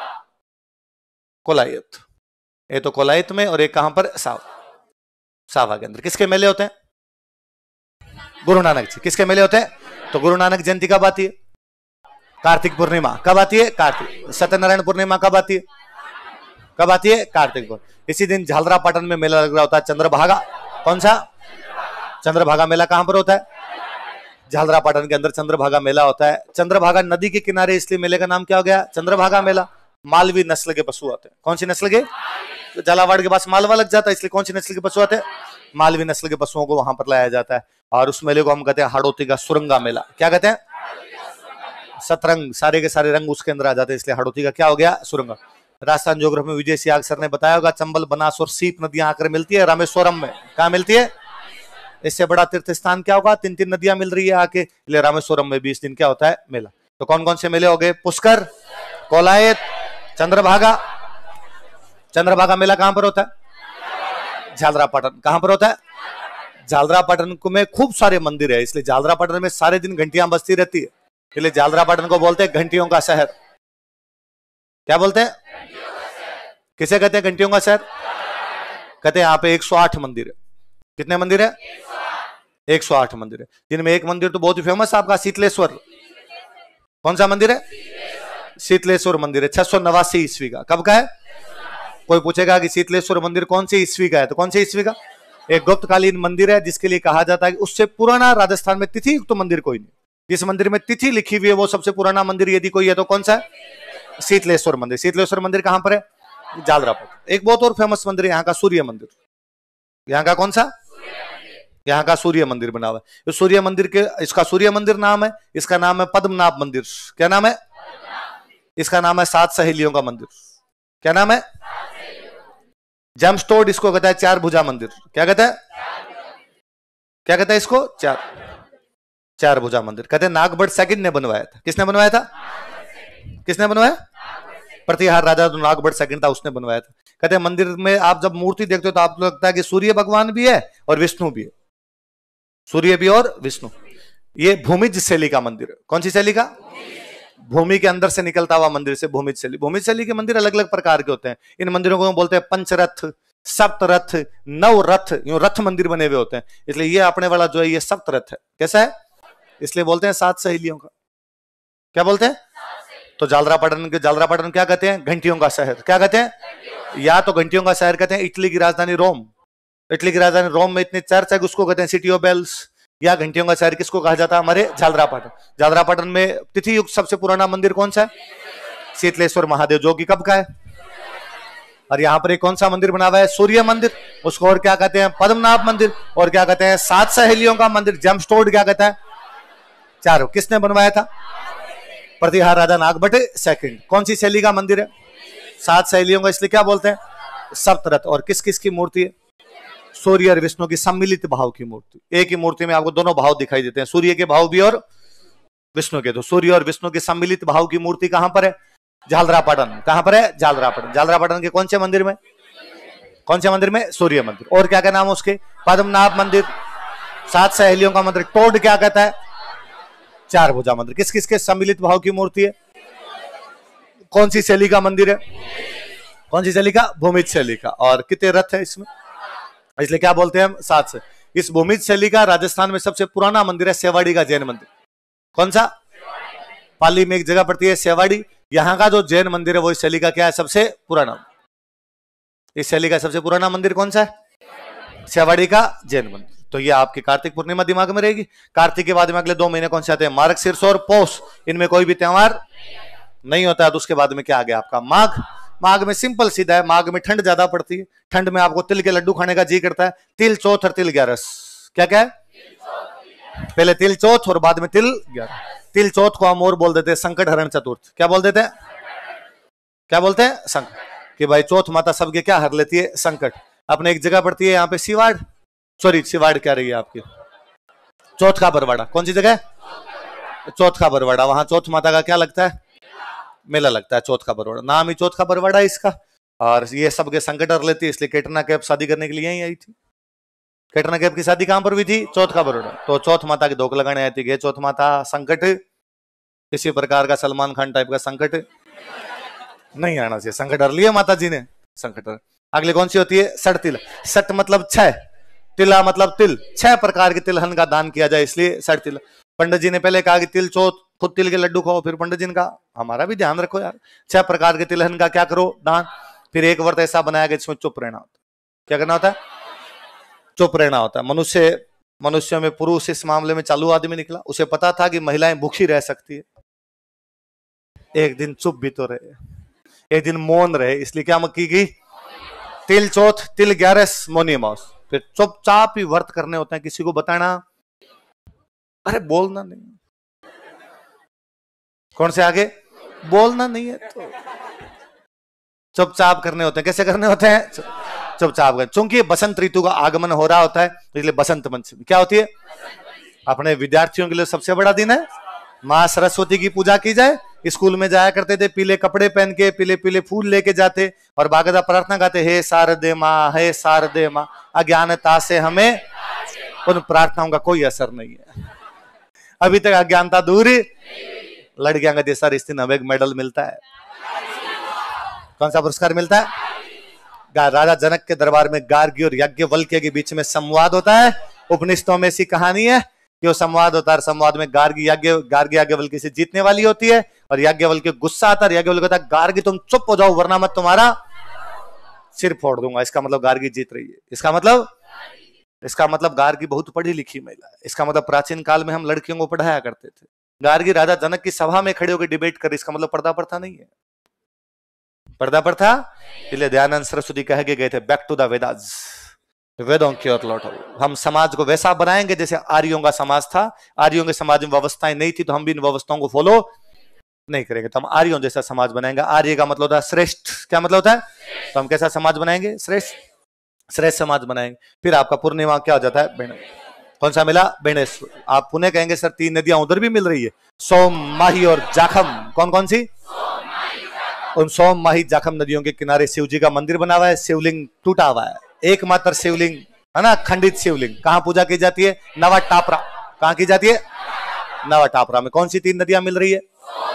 कोलायत। ये तो कोलायत में, और एक कहां पर? सावा। सावा के अंदर किसके मेले होते हैं? गुरु नानक जी। किसके मेले होते हैं? तो गुरु नानक जयंती कब आती है? कार्तिक पूर्णिमा। कब आती है? कार्तिक। सत्यनारायण पूर्णिमा कब आती है? कब आती है? कार्तिक पूर्णिमा। इसी दिन झालरापाटन में मेला लग रहा होता है, चंद्रभागा। कौन सा? चंद्रभागा मेला कहां पर होता है? झालरापाटन के अंदर चंद्रभागा मेला होता है। चंद्रभागा नदी के किनारे, इसलिए मेले का नाम क्या हो गया? चंद्रभागा मेला। मालवी नस्ल के पशु आते हैं। कौन सी नस्ल के? तो झालावाड़ के पास मालवा लग जाता है, इसलिए कौन सी नस्ल के पशु आते हैं? मालवी नस्ल के पशुओं को वहां पर लाया जाता है। और उस मेले को हम कहते हैं हाड़ोती का सुरंगा मेला। क्या कहते हैं? सतरंग, सारे के सारे रंग उसके अंदर आ जाते हैं, इसलिए हाड़ोती का क्या हो गया? सुरंगा। राजस्थान ज्योग्राफी में विजय सियाग सर ने बताया होगा, चंबल, बनास और सीप नदियां आकर मिलती है रामेश्वरम में। कहा मिलती है? इससे बड़ा तीर्थ स्थान क्या होगा? तीन तीन नदियां मिल रही है आके, इसलिए रामेश्वरम में बीस दिन क्या होता है? मेला। तो कौन कौन से मेले हो गए? पुष्कर, कोलायत, चंद्रभागा। चंद्रभागा मेला कहां पर होता है? झालरापाटन। कहां पर होता है? झालरापाटन में खूब सारे मंदिर है, इसलिए झालरापाटन में सारे दिन घंटियां बजती रहती है, इसलिए झालरापाटन को बोलते हैं घंटियों का शहर। क्या बोलते हैं? किसे कहते हैं घंटियों का शहर? कहते हैं यहाँ पे एक सौ आठ मंदिर है। कितने मंदिर है? एक सौ आठ मंदिर है, जिनमें एक मंदिर तो बहुत ही फेमस है आपका, शीतलेश्वर। कौन सा मंदिर है? शीतलेश्वर मंदिर है, छह सौ नवासी ईस्वी का। कब का है? कोई पूछेगा कि शीतलेश्वर मंदिर कौन सी ईस्वी का है, तो कौन सी ईस्वी का? एक गुप्तकालीन मंदिर है, जिसके लिए कहा जाता है कि उससे पुराना राजस्थान में तिथि युक्त मंदिर कोई नहीं। जिस मंदिर में तिथि लिखी हुई है वो सबसे पुराना मंदिर यदि कोई है तो कौन सा है? शीतलेश्वर मंदिर। शीतलेश्वर मंदिर कहां पर है? झालरापाटन। एक बहुत और फेमस मंदिर है यहाँ का, सूर्य मंदिर। यहाँ का कौन सा? यहाँ का सूर्य मंदिर बना हुआ है। इस सूर्य मंदिर के, इसका सूर्य मंदिर नाम है, इसका नाम है पद्मनाभ मंदिर। क्या नाम है? इसका नाम है सात सहेलियों का मंदिर। क्या नाम है? जेमस्टोन इसको कहता है चार भुजा मंदिर। क्या कहता है? क्या कहता है इसको? चार चार भुजा मंदिर। कहते हैं नागभट्ट सेकंड ने बनवाया था। किसने बनवाया था? किसने बनवाया? प्रतिहार राजा जो नागभट्ट सेकंड था उसने बनवाया था। कहते हैं मंदिर में आप जब मूर्ति देखते हो तो आपको लगता है कि सूर्य भगवान भी है और विष्णु भी है। सूर्य भी और विष्णु। ये भूमिज शैली का मंदिर है। कौन सी शैली का? भूमि के अंदर से निकलता हुआ मंदिर से भूमिज शैली। भूमिज शैली के मंदिर अलग अलग प्रकार के होते हैं। इन मंदिरों को बोलते हैं पंचरथ, सप्तरथ, नव रथ। यूं रथ मंदिर बने हुए होते हैं, इसलिए ये अपने वाला जो है ये सप्तरथ है। कैसा है? इसलिए बोलते हैं सात सहेलियों का। क्या बोलते हैं? तो झालरापाटन के, झालरापाटन क्या कहते हैं? घंटियों का शहर। क्या कहते हैं? या तो घंटियों का शहर कहते हैं इटली की राजधानी रोम। इटली की राजधानी रोम में इतनी चर्च है कि उसको कहते हैं सिटी ऑफ बेल्स। या घंटियों का शहर किसको कहा जाता है? हमारे झालरापाटन। झालरापाटन में तिथि युक्त सबसे पुराना मंदिर कौन सा है? शीतलेश्वर महादेव, जो कि कब का है? और यहाँ पर एक कौन सा मंदिर बना हुआ है? सूर्य मंदिर। उसको और क्या कहते हैं? पद्मनाभ मंदिर। और क्या कहते हैं? सात सहेलियों का मंदिर। जेमस्टोन क्या कहता है? चारों। किसने बनवाया था? प्रतिहार राजा नागभट्ट सेकंड। कौन सी शैली का मंदिर है? सात सहेलियों का, इसलिए क्या बोलते हैं? सप्तरथ। और किस किस की मूर्ति है? सूर्य और विष्णु की सम्मिलित भाव की मूर्ति। एक ही मूर्ति में आपको दोनों भाव दिखाई देते हैं, सूर्य के भाव भी और विष्णु के। तो सूर्य और विष्णु की सम्मिलित भाव की मूर्ति कहां पर है? झालरापाटन। कहां पर है? झालरापाटन। झालरापाटन के कौन से मंदिर में? कौन से मंदिर में? सूर्य मंदिर। और क्या क्या नाम है उसके? पद्मनाभ मंदिर, सात सहेलियों का मंदिर, टोड क्या कहता है? चार भुजा मंदिर। किस किस के सम्मिलित भाव की मूर्ति है? कौन सी शैली का मंदिर है? कौन सी शैली का? भूमिज शैली का। और कितने रथ है इसमें? इसलिए क्या बोलते हैं हम? सात से। इस भूमिज शैली का राजस्थान में सबसे पुराना मंदिर है सेवाड़ी का जैन मंदिर। कौन सा? पाली में एक जगह पड़ती है सेवाड़ी। यहाँ का जो जैन मंदिर है वो इस शैली का क्या है? सबसे पुराना। इस शैली का सबसे पुराना मंदिर कौन सा है? सेवाड़ी का जैन मंदिर। तो ये आपकी कार्तिक पूर्णिमा दिमाग में रहेगी। कार्तिक के बाद में अगले दो महीने कौन से आते हैं? मार्गशीर्ष और पौष। इनमें कोई भी त्योहार नहीं होता है। तो उसके बाद में क्या आ गया आपका? माघ। माघ में सिंपल सीधा है, माघ में ठंड ज्यादा पड़ती है। ठंड में आपको तिल के लड्डू खाने का जी करता है। तिल चौथ और तिल ग्यारस। क्या क्या है? पहले तिल चौथ और बाद में तिल ग्यारस। तिल चौथ को हम और बोल देते हैं संकट हरण चतुर्थ। क्या बोल देते हैं? क्या बोलते हैं? संकट। कि भाई चौथ माता सबके क्या हर लेती है? संकट। अपने एक जगह पड़ती है यहाँ पे सिवाड़, सॉरी सिवाड़ क्या रही है आपकी? चौथ का बरवाड़ा। कौन सी जगह? चौथ का बरवाड़ा। वहां चौथ माता का क्या लगता है? मेला लगता है चौथ का बरवाड़ा, नाम ही चौथ का बरवाड़ा है इसका। और ये सबके संकट हर लेती है, इसलिए कैटरीना कैफ शादी करने के लिए यहीं आई थी। कैटरीना कैफ की शादी कहां पर हुई थी? चौथ का बरवाड़ा। तो चौथ माता की धोख लगाने आई थी कि चौथ माता संकट, किसी प्रकार का सलमान खान टाइप का संकट नहीं आना चाहिए। संकट हर लिया माता जी ने, संकट हर। अगली कौन सी होती है? सठ तिल। सठ मतलब छह, तिला मतलब तिल, छह प्रकार के तिलहन का दान किया जाए, इसलिए सठ तिल। पंडित जी ने पहले कहा कि तिल चौथ, खुद तिल के लड्डू खाओ, फिर पंडित जी ने कहा हमारा भी ध्यान रखो यार, छह प्रकार के तिलहन का क्या करो? दान। फिर एक व्रत ऐसा बनाया कि जिसमें चुप रहना होता है। क्या करना होता है? चुप रहना होता है। मनुष्य मनुष्यों में पुरुष इस मामले में चालू आदमी निकला, उसे पता था कि महिलाएं भूखी रह सकती है, एक दिन चुप भी तो रहे, एक दिन मौन रहे, इसलिए क्या की गई? तिल चौथ, तिल ग्यारस, मौनी अमावस। फिर चुपचाप ही व्रत करने होते हैं, किसी को बताना, अरे बोलना नहीं। कौन से आगे? बोलना नहीं है तो चुपचाप करने होते हैं। कैसे करने होते हैं? चुपचाप कर। चूंकि बसंत ऋतु का आगमन हो रहा होता है, इसलिए बसंत पंचमी क्या होती है? अपने विद्यार्थियों के लिए सबसे बड़ा दिन है। माँ सरस्वती की पूजा की जाए। स्कूल में जाया करते थे, पीले कपड़े पहन के, पीले पीले फूल लेके जाते और बाकायदा प्रार्थना गाते, हे शारदे माँ, हे शारदे माँ, अज्ञानता से हमें। उन प्रार्थनाओं का कोई असर नहीं है, अभी तक अज्ञानता दूर। लड़कियां कहती सर इस दिन हमें एक मेडल मिलता है। कौन सा पुरस्कार मिलता है? राजा जनक के दरबार में गार्गी और याज्ञवल्क्य के बीच में संवाद होता है। उपनिषदों में ऐसी कहानी है कि वो संवाद होता है, संवाद में गार्गी याज्ञ गार्गी याज्ञवल्क्य से जीतने वाली होती है और याज्ञवल्क्य गुस्सा आता है। याज्ञवल्क्य कहता है गार्गी तुम चुप हो जाओ वरना मैं तुम्हारा सिर फोड़ दूंगा। इसका मतलब गार्गी जीत रही है। इसका मतलब इसका मतलब गार्गी बहुत पढ़ी लिखी महिला है। इसका मतलब प्राचीन काल में हम लड़कियों को पढ़ाया करते थे। गार्गी राजा जनक की सभा में खड़े होकर डिबेट कर, इसका मतलब पर्दा प्रथा नहीं है। पर्दा प्रथा, इसलिए दयानंद सरस्वती कह के गए थे बैक टू द वेदास, वेदों की ओर लौटो। हम समाज को वैसा बनाएंगे जैसे आर्यों का समाज था। आर्यों के समाज में व्यवस्थाएं नहीं थी तो हम भी इन व्यवस्थाओं को फॉलो नहीं करेंगे, तो हम आर्यों जैसा समाज बनाएंगे। आर्य का मतलब होता है श्रेष्ठ। क्या मतलब होता है? तो हम कैसा समाज बनाएंगे? श्रेष्ठ, श्रेष्ठ समाज बनाएंगे। फिर आपका पूर्णिमा क्या हो जाता है? बेण। कौन सा मिला? बेणेश्वर। आप पुणे कहेंगे सर तीन नदियां उधर भी मिल रही है, सोम, माही और जाखम। कौन कौन सी? उन सोम, माही, जाखम नदियों के किनारे शिव जी का मंदिर बना हुआ है। शिवलिंग टूटा हुआ है, एकमात्र शिवलिंग है ना, खंडित शिवलिंग। कहां पूजा की जाती है? नवा टापरा। कहां की जाती है? नवा टापरा में। कौन सी तीन नदियां मिल रही है?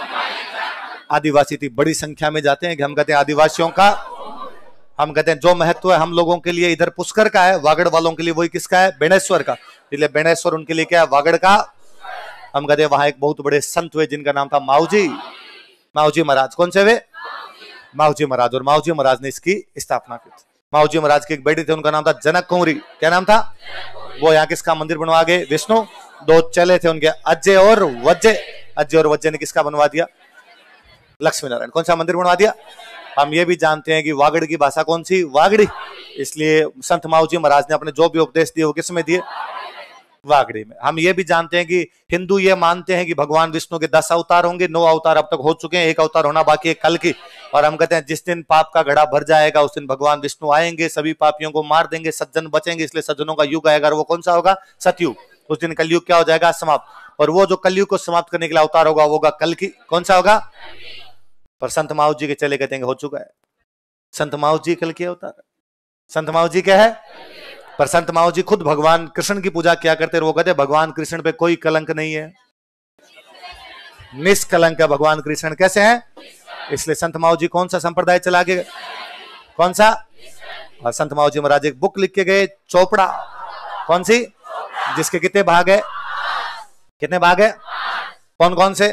आदिवासी थी, बड़ी संख्या में जाते हैं कि हम कहते हैं आदिवासियों का, हम कहते हैं जो महत्व है हम लोगों के लिए इधर पुष्कर का है, वागड़ वालों के लिए वही किसका है? बेणेश्वर का। इसलिए बेणेश्वर उनके लिए क्या है? वागड़ का। हम कहते हैं वहां एक बहुत बड़े संत हुए जिनका नाम था माऊजी, माऊजी महाराज। कौन से वे? माऊजी महाराज। और माऊजी महाराज ने इसकी स्थापना की। माऊजी महाराज की एक बेटी थी, उनका नाम था जनक कुंवरी। क्या नाम था? वो यहाँ किसका मंदिर बनवा गए? विष्णु। दो चले थे उनके, अजय और वज्जय। अजय और वज्जय ने किसका बनवा दिया? लक्ष्मी नारायण। कौन सा मंदिर बनवा दिया? हम ये भी जानते हैं कि वागड़ की भाषा कौन सी? वागड़ी। इसलिए संत माऊजी महाराज ने अपने जो भी उपदेश दिए वो किस में दिए? वागड़ी में। हम ये भी जानते हैं कि हिंदू ये मानते हैं कि भगवान विष्णु के दस अवतार होंगे, नौ अवतार अब तक हो चुके हैं, एक अवतार होना बाकी है कल की। और हम कहते हैं जिस दिन पाप का घड़ा भर जाएगा उस दिन भगवान विष्णु आएंगे, सभी पापियों को मार देंगे, सज्जन बचेंगे। इसलिए सज्जनों का युग आएगा, वो कौन सा होगा? सतयुग। उस दिन कलयुग क्या हो जाएगा? समाप्त। और वो जो कलयुग को समाप्त करने के लिए अवतार होगा वो होगा कल की। कौन सा होगा? पर संत माऊ जी के चले कहते हैं हो चुका है। संत माऊ जी कल की अवतार। संत माऊ जी क्या है? पर संत माऊ जी खुद भगवान कृष्ण की पूजा क्या करते, वो कहते भगवान कृष्ण पे कोई कलंक नहीं है, निष्कलंक है भगवान कृष्ण। कैसे हैं? इसलिए संत माऊ जी कौन सा संप्रदाय चला के? कौन सा? और संत माऊ जी महाराज एक बुक लिख के गए, चोपड़ा। कौन सी? जिसके कितने भाग है? कितने भाग है? कौन कौन से?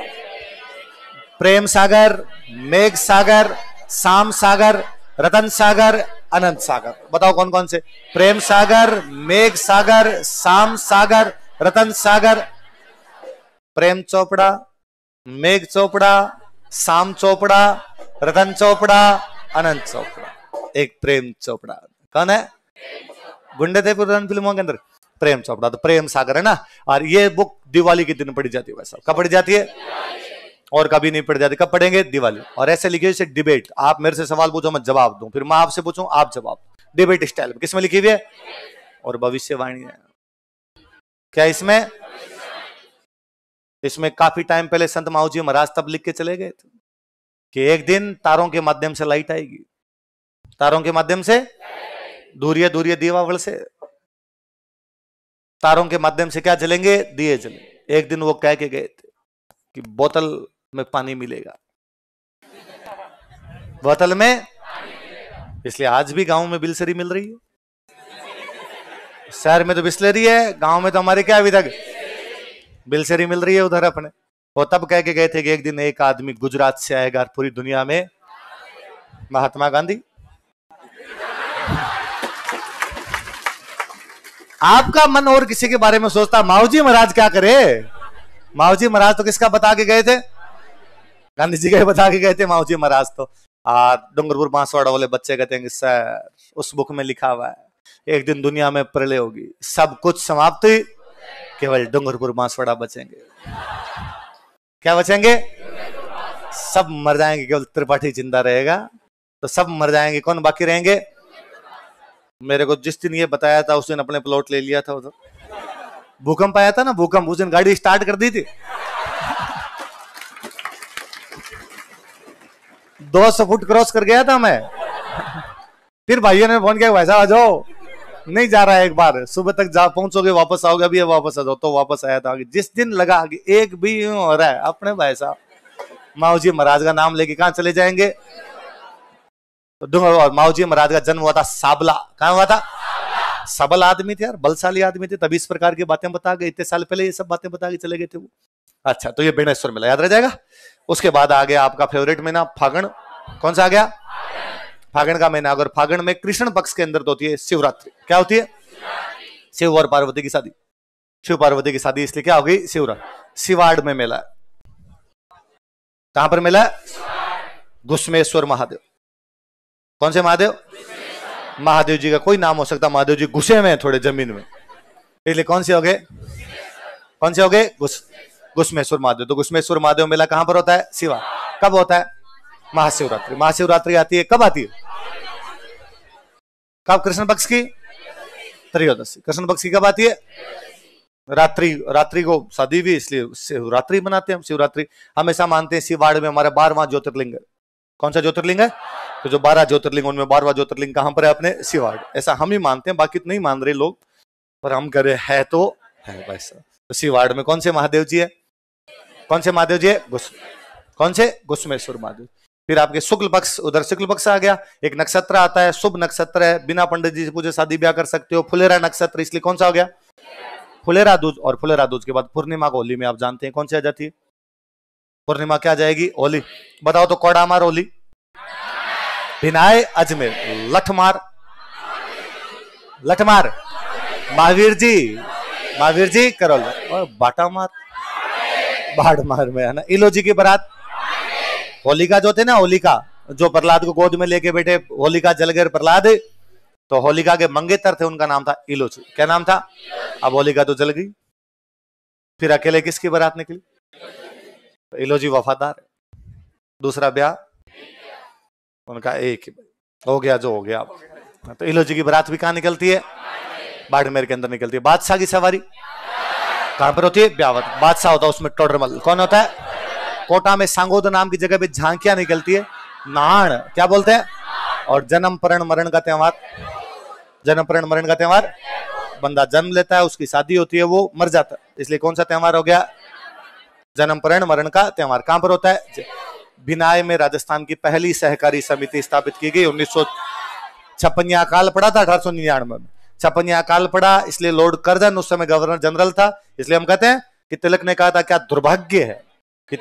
प्रेम सागर, मेघ सागर, शाम सागर, रतन सागर, अनंत सागर। बताओ कौन कौन से? प्रेम सागर, मेघ सागर, शाम सागर, रतन सागर। प्रेम चोपड़ा, मेघ चोपड़ा, शाम चोपड़ा, रतन चोपड़ा, अनंत चोपड़ा। एक प्रेम चोपड़ा। कौन है? गुंडे थे पुरानी फिल्मों के अंदर। प्रेम चोपड़ा तो प्रेम सागर है ना। और ये बुक दिवाली के दिन पढ़ी जाती है। वैसा कब पढ़ी जाती है? और कभी नहीं पढ़ जाती। कब पढ़ेंगे? दिवाली। और ऐसे लिखी हुई डिबेट, आप मेरे से सवाल पूछो मैं जवाब दूं, फिर मैं आपसे पूछूं आप जवाब। डिबेट स्टाइल में। किसमें लिखी हुई है? और भविष्यवाणी है क्या इसमें? इसमें काफी टाइम पहले संत माऊ जी महाराज तब लिख के चले गए थे। कि एक दिन तारों के माध्यम से लाइट आएगी, तारों के माध्यम से, दूरिये दूरिये दीवावल से तारों के माध्यम से क्या जलेंगे, दिए जलेंगे। एक दिन वो कह के गए थे कि बोतल में पानी मिलेगा, बोतल में, इसलिए आज भी गांव में बिलसरी मिल रही है। शहर में तो बिस्लरी है, गांव में तो हमारे क्या अभी तक बिलसरी मिल रही है उधर अपने। वो तब कह के गए थे कि एक दिन एक आदमी गुजरात से आएगा और पूरी दुनिया में, महात्मा गांधी। आपका मन और किसी के बारे में सोचता, माऊजी महाराज क्या करे, माऊजी महाराज तो किसका बता के गए थे, गांधी जी का बता के गए थे माऊजी महाराज तो। आ डूंगरपुर बांसवाड़ा वाले बच्चे कहते हैं सर उस बुक में लिखा हुआ है एक दिन दुनिया में प्रलय होगी, सब कुछ समाप्त, केवल डूंगरपुर बांसवाड़ा बचेंगे। क्या बचेंगे, सब मर जाएंगे, केवल त्रिपाठी जिंदा रहेगा। तो सब मर जाएंगे, कौन बाकी रहेंगे। मेरे को जिस दिन ये बताया था उस दिन अपने प्लॉट ले लिया था उधर, भूकंप आया था ना, भूकंप, उस दिन गाड़ी स्टार्ट कर दी थी। दो सौ फुट क्रॉस कर गया था मैं। फिर भाइयों ने फोन किया वैसा आ जाओ, नहीं जा रहा है, एक बार सुबह तक जा पहुंचोगे वापस आओगे, अभी वापस आ जाओ, तो वापस आया था। जिस दिन लगा कि एक भी हो रहा है, अपने भाई साहब माऊजी महाराज का नाम लेके कहां चले जाएंगे। तो माऊजी महाराज का जन्म हुआ था साबला, कहां हुआ था, सबल आदमी थे यार, बलशाली आदमी थे, तभी इस प्रकार की बातें बता गए, इतने साल पहले ये सब बातें बता के चले गए थे वो। अच्छा, तो ये बेणेश्वर मेला याद रह जाएगा। उसके बाद आ गया आपका फेवरेट महीना फागण, कौन सा आ गया, फागण का महीना। अगर फागण में कृष्ण पक्ष के अंदर तो होती है शिवरात्रि, क्या होती है, शिव और पार्वती की शादी, शिव पार्वती की शादी, इसलिए क्या हो गई, शिवरात्रि। शिवाड़ में मेला है, कहां पर मेला है, घुसमेश्वर महादेव। कौन से महादेव, महादेव जी का कोई नाम हो सकता, महादेव जी घुसे में थोड़े जमीन में, इसलिए कौन से हो गए, कौन से हो गए, घुस घुसमेश्वर महादेव। तो घुसमेश्वर महादेव मेला कहां पर होता है, शिवा। कब होता है, महाशिवरात्रि। महाशिवरात्रि आती है, कब आती है, कब, कृष्ण पक्ष की त्रयोदशी। कृष्ण पक्ष की कब आती है, रात्रि, रात्रि को शादी भी, इसलिए शिवरात्रि बनाते हैं हम। शिवरात्रि हमेशा मानते हैं शिवाड़ में हमारा बारहवां ज्योतिर्लिंग है। कौन सा ज्योतिर्लिंग है, तो जो बारह ज्योतिर्लिंग उनमें बारहवां ज्योतिर्लिंग कहां पर है, अपने शिवाड़। ऐसा हम ही मानते हैं, बाकी तो नहीं मान रहे लोग, पर हम कह रहे है तो है वैसा। तो शिवाड़ में कौन से महादेव जी है, कौन से महादेव जी है, घुस, कौन से, घुसमेश्वर महादेव। फिर आपके शुक्ल पक्ष, उधर शुक्ल पक्ष आ गया, एक नक्षत्र आता है, शुभ नक्षत्र है, बिना पंडित जी से पूछे शादी ब्याह कर सकते हो। फुलेरा नक्षत्र, इसलिए कौन सा हो गया, फुलेरा दूज। और फुलेरा दूज के बाद पूर्णिमा को होली में आप जानते हैं कौन सी आ जाती है, पूर्णिमा क्या जाएगी, होली। बताओ तो, कौड़ा मार होली, भिनाए अजमेर, लठमार, लठमार महावीर जी, महावीर जी करो, और बाटा मार, बाढ़ मार में है ना। इलोजी की बारात, होलिका जो थे ना, होलिका जो प्रहलाद को गोद में लेके बैठे, होलिका जल गए प्रहलाद, तो होलिका के मंगेतर थे, उनका नाम था इलोजी। क्या नाम था, अब होलिका तो जल गई, फिर अकेले किसकी बारात निकली, तो इलोजी वफादार है, दूसरा ब्याह उनका एक ही, हो गया जो हो गया। तो इलोजी की बारात भी कहां निकलती है, बाड़मेर के अंदर निकलती है। बादशाह की सवारी कहां पर होती है, ब्यावत। बादशाह होता है उसमें टोडरमल, कौन होता है, कोटा में सांगोद नाम की जगह पे झांकियां निकलती है, नाण क्या बोलते हैं। और जन्म परण मरण का त्योहार, जन्म परण मरण का त्योहार, बंदा जन्म लेता है, उसकी शादी होती है, वो मर जाता है, इसलिए कौन सा त्योहार हो गया, जन्म परण मरण का त्योहार। कहां पर होता है, भिनाय में राजस्थान की पहली सहकारी समिति स्थापित की गई। उन्नीस सौ छप्पन अकाल पड़ा था, अठारह सौ निन्यानवे में छप्पन अकाल पड़ा, इसलिए लॉर्ड कर्जन उस समय गवर्नर जनरल था। इसलिए हम कहते हैं कि तिलक ने कहा था क्या दुर्भाग्य है कि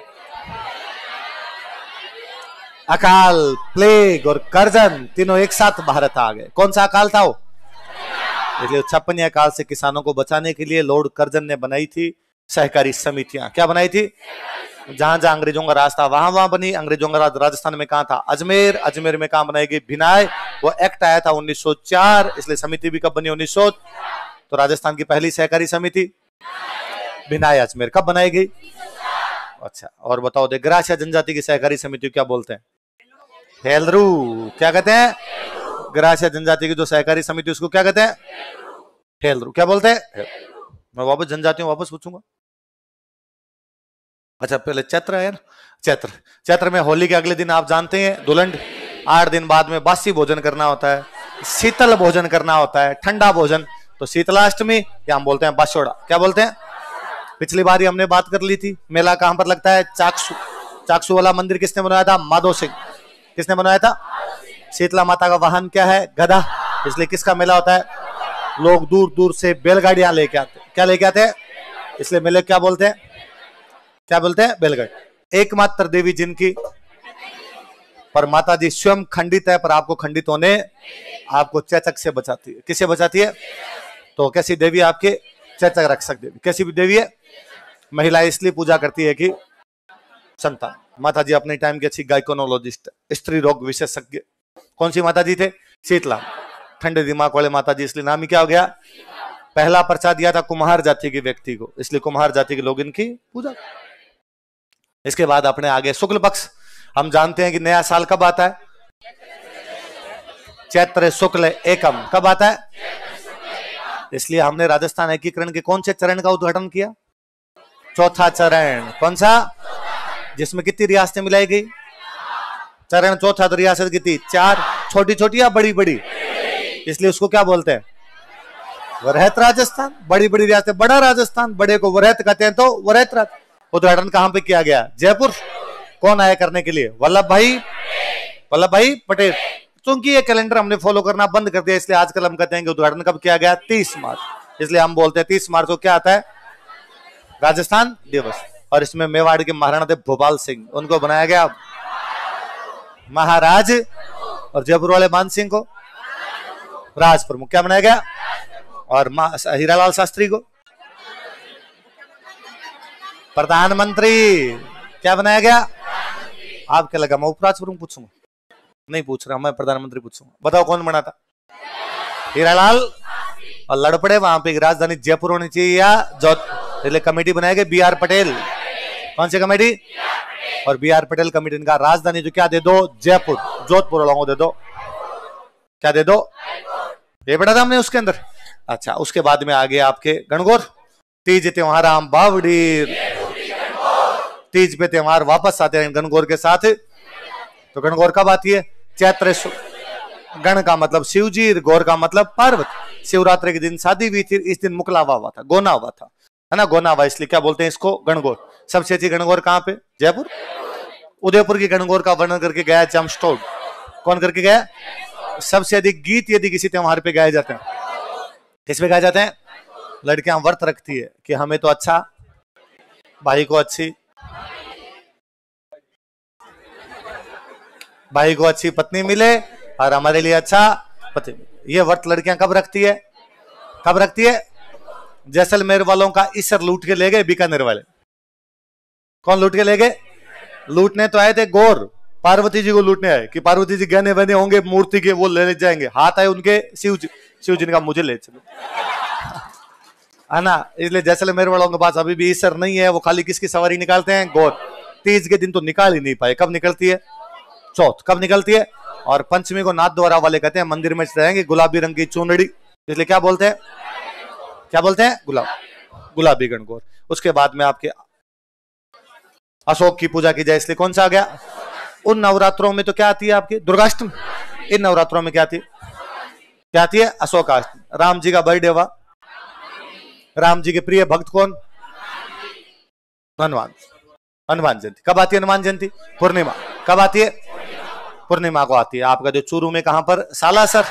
अकाल, प्लेग और कर्जन तीनों एक साथ भारत आ गए। कौन सा अकाल था वो, इसलिए छप्पन अकाल से किसानों को बचाने के लिए लॉर्ड कर्जन ने बनाई थी सहकारी समितियां। क्या बनाई थी, जहां जहां अंग्रेजों का राज था वहां वहां बनी। अंग्रेजों का राज राजस्थान में कहां था, अजमेर, अजमेर में कहां बनाई गई, भिनाय। वो एक्ट आया था उन्नीस सौ चार, इसलिए समिति भी कब बनी, उन्नीस सौ। तो राजस्थान की पहली सहकारी समिति भिनाय अजमेर कब बनाई गई, अच्छा। और बताओ दे, ग्रासिया जनजाति की सहकारी समिति क्या बोलते हैं, हेलरू। क्या कहते हैं, ग्रासिया जनजाति की जो सहकारी समिति उसको क्या कहते हैं, हेलरू। क्या बोलते हैं, मैं वापस जनजातियों वापस पूछूंगा। अच्छा पहले चैत्र है ना, चैत्र चैत्र में होली के अगले दिन आप जानते हैं धुलंड। आठ दिन बाद में बासी भोजन करना होता है, शीतल भोजन करना होता है, ठंडा भोजन। तो शीतलाष्टमी या हम बोलते हैं बासोड़ा, क्या बोलते हैं? पिछली बार ही हमने बात कर ली थी। मेला कहां पर लगता है? चाकसू। चाकसू वाला मंदिर किसने बनवाया था? माधो सिंह। किसने बनवाया था? शीतला माता का वाहन क्या है? गधा। इसलिए किसका मेला होता है? लोग दूर दूर से बैलगाड़ियां लेके आते। क्या लेके आते हैं? इसलिए मेले क्या बोलते हैं? क्या बोलते हैं? बैलगाड़ी। एकमात्र देवी जिनकी पर माता जी स्वयं खंडित है, पर आपको खंडित होने, आपको चेचक से बचाती है। किससे बचाती है? तो कैसी देवी आपके? चेचक रक्षक देवी। कैसी भी देवी है? महिला इसलिए पूजा करती है कि संतान। माता जी अपने टाइम की अच्छी गायकोनोलॉजिस्ट, स्त्री रोग विशेषज्ञ। कौन सी माता जी थे? शीतला। ठंडे दिमाग वाले माता जी, इसलिए नाम ही क्या हो गया? पहला पर्चा दिया था कुम्हार जाति के व्यक्ति को, इसलिए कुम्हार जाति के लोग इनकी पूजा। इसके बाद अपने आगे शुक्ल पक्ष। हम जानते हैं कि नया साल कब आता है? चैत्र शुक्ल एकम। कब आता है? इसलिए हमने राजस्थान एकीकरण के कौन से चरण का उद्घाटन किया? चौथा चरण। कौन सा? जिसमें कितनी रियासतें मिलाई गई? चरण चौथा। तो रियासत कितनी? चार। छोटी छोटी या बड़ी बड़ी? इसलिए उसको क्या बोलते हैं? वरहत राजस्थान। बड़ी बड़ी रियासतें बड़ा राजस्थान, बड़े को वरहत कहते हैं। तो वरहत राजस्थान उद्घाटन कहां पे किया गया? जयपुर। कौन आया करने के लिए? वल्लभ भाई वल्लभ भाई पटेल। क्योंकि ये कैलेंडर हमने फॉलो करना बंद कर दिया, इसलिए आजकल हम कहते हैं कि उद्घाटन कब किया गया? तीस मार्च। इसलिए हम बोलते हैं तीस मार्च को क्या आता है? राजस्थान दिवस। और इसमें मेवाड़ के महाराणा थे भोपाल सिंह, उनको बनाया गया महाराज, और जयपुर वाले मान सिंह को राज प्रमुख। क्या बनाया गया? और हीरालाल शास्त्री को प्रधानमंत्री। क्या बनाया गया? आप क्या लगा मैं उपराज प्रमुख पूछूंगा? नहीं पूछ रहा, मैं प्रधानमंत्री पूछूंगा। बताओ कौन बना था? हीरालाल। और लड़ पड़े वहां पे राजधानी जयपुर होनी चाहिए या जोधपुर, इसलिए कमेटी बनाई गई बी आर पटेल। कौन सी कमेटी? और बी आर पटेल कमेटी का राजधानी जो क्या दे दो? जयपुर। जोधपुर वालों दे दो क्या दे दो? ये पढ़ा था हमने उसके अंदर। अच्छा, उसके बाद में आगे आपके गणगौर। तीज त्योहार आम बावड़ी। तीज पे त्योहार वापस आते हैं गणगौर के साथ। तो गणगौर कब आती है? चैत्र। गण का मतलब शिव जी, गौर का मतलब पार्वती। शिवरात्रि के दिन शादी हुई थी, इस दिन मुकलावा हुआ था, गोना हुआ था, है ना, गोना हुआ, इसलिए क्या बोलते हैं इसको? गणगौर। सबसे अच्छी गणगौर कहां पे? जयपुर। उदयपुर की गणगौर का वर्णन करके गया चमस्टोड। कौन करके गया? सबसे अधिक गीत यदि किसी त्योहार पे गाए जाते हैं, किस पे गाए जाते हैं? लड़कियां व्रत रखती है कि हमें तो अच्छा, भाई को अच्छी, भाई को अच्छी पत्नी मिले और हमारे लिए अच्छा पति मिले। ये व्रत लड़कियां कब रखती है? कब रखती है? जैसलमेर वालों का ईसर लूट के ले गए बीकानेर वाले। कौन लूट के ले गए? लूटने तो आए थे गौर, पार्वती जी को लूटने आए कि पार्वती जी गहने बहने होंगे मूर्ति के, वो ले जाएंगे। हाथ आए उनके शिव जी, शिव जी ने कहा मुझे ले चलो, है ना। इसलिए जैसलमेर वालों के पास अभी भी ईसर नहीं है, वो खाली किसकी सवारी निकालते हैं? गौर। तीज के दिन तो निकाल ही नहीं पाए। कब निकलती है? चौथ। कब निकलती है? और पंचमी को नाथ द्वारा वाले कहते हैं मंदिर में रहेंगे गुलाबी रंग की चुनड़ी, इसलिए क्या बोलते हैं? क्या बोलते हैं? गुलाब, गुलाबी गणगौर। उसके बाद में आपके अशोक की पूजा की जाए, इसलिए कौन सा आ गया? उन नवरात्रों में तो क्या आती है आपकी? दुर्गाष्टमी। इन नवरात्रों में क्या आती है? क्या आती है? अशोकाष्टमी। राम जी का बर्थडे हुआ। राम जी के प्रिय भक्त कौन? हनुमान। हनुमान जयंती कब आती है? हनुमान जयंती पूर्णिमा। कब आती है? पूर्णिमा को आती है। आपका जो चूरू में कहां पर? सालासर।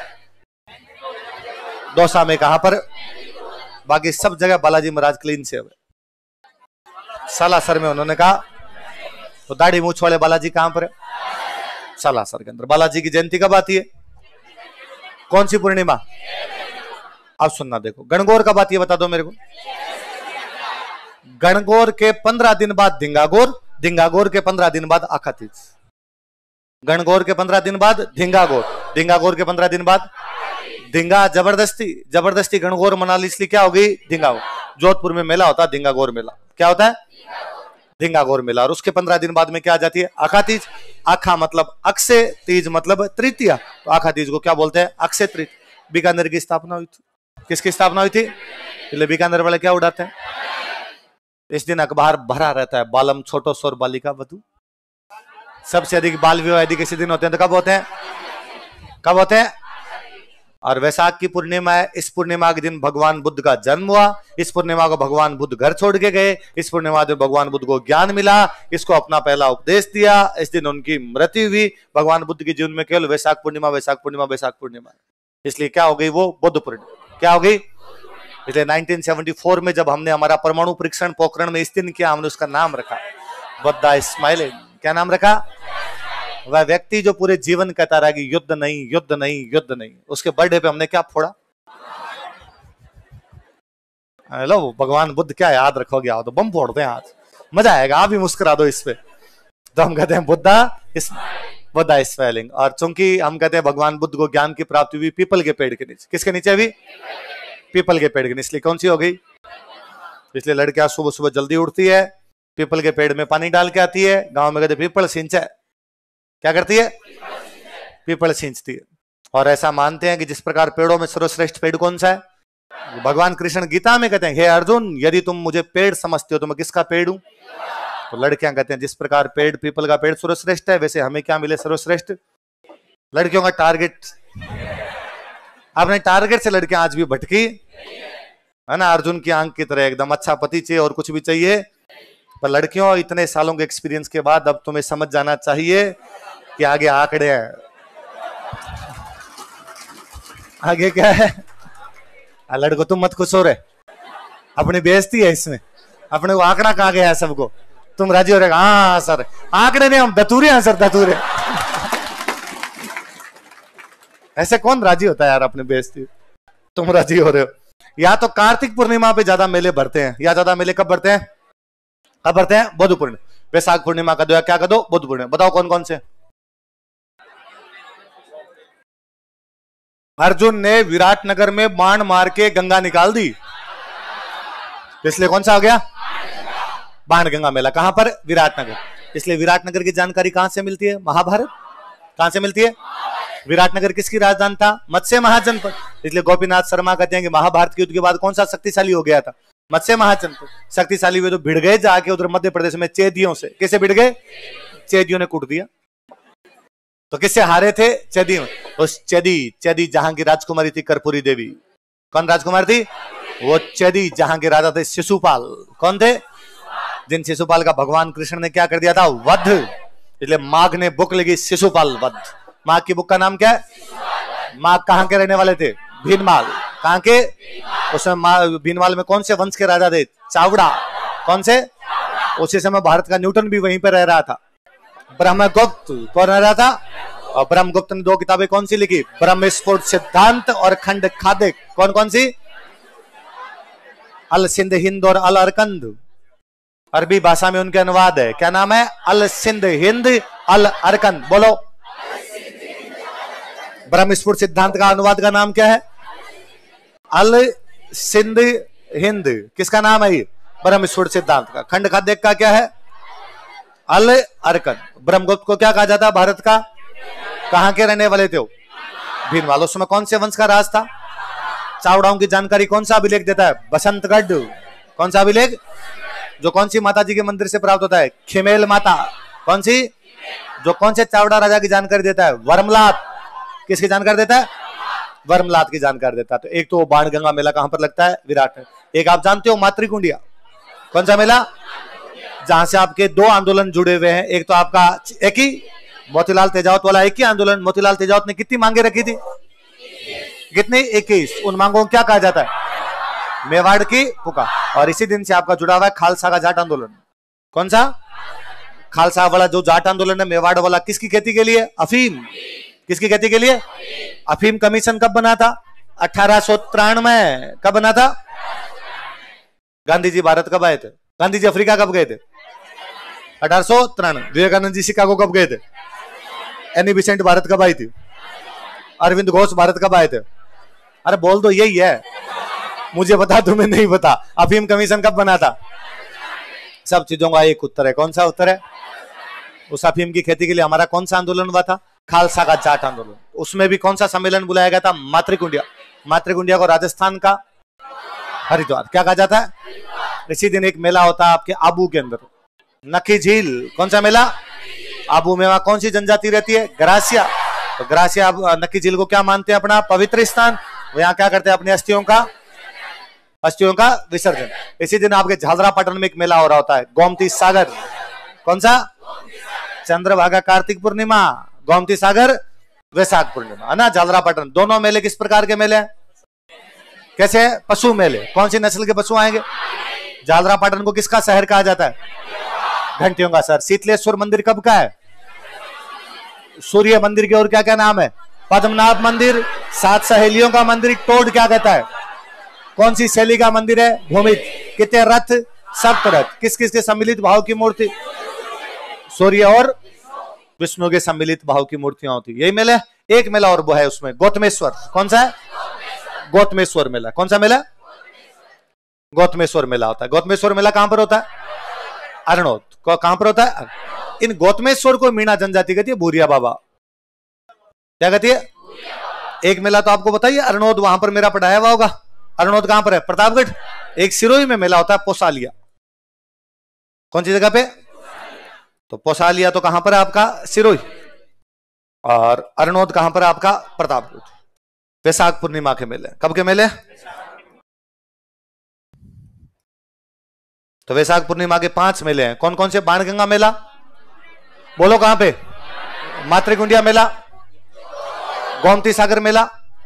दौसा में कहां पर? बाकी सब जगह बालाजी महाराज क्लीन से हुए। सालासर में उन्होंने कहा, तो दाढ़ी मूछ वाले बालाजी कहां पर है? सालासर के अंदर। बालाजी की जयंती कब आती है? कौन सी पूर्णिमा? अब सुनना, देखो गणगौर कब आती है बता दो मेरे को। गणगौर के पंद्रह दिन बाद धिंगागौर, धिंगागौर के पंद्रह दिन बाद आखा तीज। गणगौर के पंद्रह दिन बाद धिंगागौर, धिंगागौर के पंद्रह दिन बाद धिंगा जबरदस्ती, जबरदस्ती गणगौर मना ली, इसलिए क्या होगी? धिंगागौर। जोधपुर में मेला होता है धिंगागौर मेला। क्या होता है? धिंगागौर मेला। और उसके पंद्रह दिन बाद में क्या आ जाती है? आखा तीज। आखा मतलब अक्षय, तीज मतलब तृतीया। तो आखा तीज को क्या बोलते हैं? अक्षय तृतीया। बीकानेर की स्थापना हुई थी। किसकी स्थापना हुई थी? इसलिए बीकानेर वाले क्या उड़ाते हैं? इस दिन अखबार भरा रहता है, बालम छोटो सोर बालिका वधु। सबसे अधिक बाल विवाह यदि किसी दिन होते हैं तो कब होते हैं? कब होते हैं? और वैशाख की पूर्णिमा है। इस पूर्णिमा के दिन भगवान बुद्ध का जन्म हुआ। इस पूर्णिमा को भगवान बुद्ध घर छोड़ के गए। इस पूर्णिमा में भगवान बुद्ध को ज्ञान मिला, इसको अपना पहला उपदेश दिया। इस दिन उनकी मृत्यु हुई। भगवान बुद्ध के जीवन में केवल वैशाख पूर्णिमा वैशाख पूर्णिमा वैशाख पूर्णिमा, इसलिए क्या हो गई वो बुद्ध पूर्णिमा। क्या हो गई? इसलिए नाइनटीन सेवेंटी फोर में जब हमने हमारा परमाणु परीक्षण पोखरण में इस दिन किया, हमने उसका नाम रखा बुद्धा स्माइलिंग। क्या नाम रखा? वह व्यक्ति जो पूरे जीवन कहता रहा कि युद्ध नहीं युद्ध नहीं युद्ध नहीं, उसके बर्थडे पे हमने क्या फोड़ा? हेलो, भगवान बुद्ध क्या याद रखोगे? आओ तो बम फोड़ते हैं आज, मजा आएगा, आप भी मुस्कुरा दो इस पे। तो हम कहते हैं बुद्धा इस बुद्धा स्माइलिंग। और चूंकि हम कहते हैं भगवान बुद्ध को ज्ञान की प्राप्ति हुई पीपल के पेड़ के नीचे। किसके नीचे? भी पीपल के पेड़ के नीचे। इसलिए कौन सी हो गई? इसलिए लड़कियां सुबह सुबह जल्दी उठती है, पीपल के पेड़ में पानी डाल के आती है। गांव में कहते पीपल सिंचा, क्या करती है? पीपल सींचती है। और ऐसा मानते हैं कि जिस प्रकार पेड़ों में सर्वश्रेष्ठ पेड़ कौन सा है? भगवान कृष्ण गीता में कहते हैं, हे अर्जुन यदि तुम मुझे पेड़ समझते हो तो मैं किसका पेड़ हूं? तो लड़कियां कहते हैं जिस प्रकार पेड़ पीपल का पेड़ सर्वश्रेष्ठ है, वैसे हमें क्या मिले सर्वश्रेष्ठ? लड़कियों का टारगेट। अपने टारगेट से लड़कियां आज भी भटकी है ना। अर्जुन की आंख की तरह एकदम अच्छा पति चाहिए और कुछ भी चाहिए। पर लड़कियों, इतने सालों के एक्सपीरियंस के बाद अब तुम्हें समझ जाना चाहिए कि आगे आंकड़े हैं। आगे क्या है? लड़को तुम मत खुश हो रहे, अपनी बेइज्जती है इसमें। अपने को आंकड़ा कहा गया है सबको, तुम राजी हो रहे? हाँ सर, आंकड़े नहीं, हम दतूरे हैं सर, दतूरे। ऐसे कौन राजी होता है यार अपनी बेइज्जती? तुम राजी हो रहे हो। या तो कार्तिक पूर्णिमा पे ज्यादा मेले भरते हैं, या ज्यादा मेले कब भरते हैं? कब भरते हैं? बुद्ध पूर्णिमा। वैशाख पूर्णिमा का दो या क्या कर दो? बुद्ध पूर्णिमा। बताओ कौन कौन से? अर्जुन ने विराटनगर में बाण मार के गंगा निकाल दी, इसलिए कौन सा हो गया? बाण गंगा मेला। कहां पर? विराटनगर। इसलिए विराटनगर की जानकारी कहां से मिलती है? महाभारत। कहां से मिलती है? विराटनगर किसकी राजधानी था? मत्स्य महाजनपद। इसलिए गोपीनाथ शर्मा कहते हैं कि महाभारत के युद्ध के बाद कौन सा शक्तिशाली हो गया था? मत्स्य महाजनपद। शक्तिशाली हुए तो भिड़ गए जाके उधर मध्य प्रदेश में चेदियों से। किसे भिड़ गए? चेदियों ने कूट दिया। तो किससे हारे थे? चेदियों। उस चेदी चेदी जहां की राजकुमारी थी कर्पूरी देवी। कौन राजकुमार थी? वो चेदी जहां के राजा थे शिशुपाल। कौन थे? जिन शिशुपाल का भगवान कृष्ण ने क्या कर दिया था? वध। इसलिए माघ ने बुक लगी शिशुपाल वध। माघ की बुक का नाम क्या है? माघ कहां के रहने वाले थे? भीनमाल। कहां के? उसमें भीनमाल में कौन से वंश के राजा थे? चावड़ा। कौन से? उसी समय भारत का न्यूटन भी वहीं पर रह रहा था। ब्रह्मगुप्त कौन रह रहा था? और ब्रह्मगुप्त ने दो किताबें कौन सी लिखी? ब्रह्म स्फुट सिद्धांत और खंड खादिक। कौन कौन सी? अल सिंध हिंद और अल अरकंद। अरबी भाषा में उनके अनुवाद है। क्या नाम है? अल सिंध हिंद अल अरकंद। बोलो। ब्रह्म स्फुट सिद्धांत का अनुवाद का नाम क्या है? अल सिंध हिंद। किसका नाम है ये? ब्रह्म स्फुट सिद्धांत का। खंड खादिक का क्या है? अल अरकन। ब्रह्मगुप्त को क्या कहा जाता है? भारत का कहां के रहने वाले थे? भीनमाल। उस समय कौन से वंश का राज था? चावड़ाओं की जानकारी कौन सा अभिलेख देता है? बसंतगढ़। कौन सा अभिलेख? जो कौन सी माता जी के मंदिर से प्राप्त होता है? खिमेल माता। कौन सी? जो कौन से चावड़ा राजा की जानकारी देता है? वर्मलात। किसकी जानकारी देता है? वर्मलात की जानकारी देता है। तो एक तो वो बाण गंगा मेला कहां पर लगता है? विराट में। एक आप जानते हो मातृकुंडिया। कौन सा मेला? जहां से आपके दो आंदोलन जुड़े हुए हैं। एक तो आपका एक ही मोतीलाल तेजावत वाला एक ही आंदोलन। मोतीलाल तेजावत ने कितनी मांगे रखी थी? कितनी? इक्कीस। उन मांगों को क्या कहा जाता है? मेवाड़ की पुकार। और इसी दिन से आपका जुड़ा हुआ है खालसा का जाट आंदोलन। कौन सा? खालसा वाला जो जाट आंदोलन है, मेवाड़ वाला, किसकी खेती के लिए? अफीम। किसकी खेती के लिए? अफीम कमीशन कब बना था? अठारह सौ तिरानवे। कब बना था? गांधी जी भारत कब आए थे? गांधी जी अफ्रीका कब गए थे? अठारह सौ तिरानवे। विवेकानंद जी शिकागो कब गए थे? एनी बिसेंट भारत कब आई थी? अरविंद घोष भारत कब आए थे? अरे बोल दो, यही है। मुझे बता, तुम्हें नहीं बता। अफीम कमीशन कब बना था? सब चीजों का एक उत्तर है। कौन सा उत्तर है? उस अफीम की खेती के लिए हमारा कौन सा आंदोलन हुआ था? खालसा का जाट आंदोलन। उसमें भी कौन सा सम्मेलन बुलाया गया था? मातृकुंडिया। मातृकुंडिया को राजस्थान का हरिद्वार क्या कहा जाता है? इसी दिन एक मेला होता है आपके आबू के अंदर, नक्की झील। कौन सा मेला? आबू में। वहां कौन सी जनजाति रहती है? ग्रासिया। तो ग्रासिया नक्की झील को क्या मानते हैं? अपना पवित्र स्थान। यहाँ क्या करते हैं? अपनी अस्थियों का अस्थियों का विसर्जन। इसी दिन आपके झालरापाटन में एक मेला हो रहा होता है, गोमती सागर। कौन सा? चंद्रभागा कार्तिक पूर्णिमा, गोमती सागर वैशाख पूर्णिमा, है ना। झालरापाटन। दोनों मेले किस प्रकार के मेले हैं? कैसे? पशु मेले। कौन सी नस्ल के पशु आएंगे? झालरापाटन को किसका शहर कहा जाता है? घंटियों का शहर। शीतलेश्वर मंदिर कब का है? सूर्य मंदिर के और क्या क्या नाम है? पद्मनाभ मंदिर, सात सहेलियों का मंदिर, टोड क्या कहता है? कौन सी शैली का मंदिर है? भूमित। कितने रथ? सप्त रथ। किस किस के सम्मिलित भाव की मूर्ति? सूर्य और विष्णु के सम्मिलित भाव की मूर्तियां होती। यही मेला। एक मेला और वो है उसमें, गौतमेश्वर। कौन सा है? गौतमेश्वर मेला। कौन सा मेला? गौतमेश्वर मेला होता है। गौतमेश्वर मेला कहां पर होता है? अरनोद। कहां पर होता है? इन गौतमेश्वर को मीणा जनजाति कहती है, भूरिया बाबा क्या कहती है? एक मेला तो आपको बताइए, अरनोद, वहां पर मेरा पढ़ाया हुआ होगा। अरनोद कहां पर है? प्रतापगढ़। एक सिरोही में मेला होता है, पोसालिया। कौन सी जगह पे? तो पोसालिया तो कहां पर है आपका? सिरोही। और अरनोद कहां पर है आपका? प्रतापगढ़। वैशाख पूर्णिमा के मेले। कब के मेले? तो वैशाख पूर्णिमा के पांच मेले हैं। कौन कौन से? बाणगंगा मेला, बोलो कहां पे? मातृकुंडिया मेला, गोमती सागर मेला,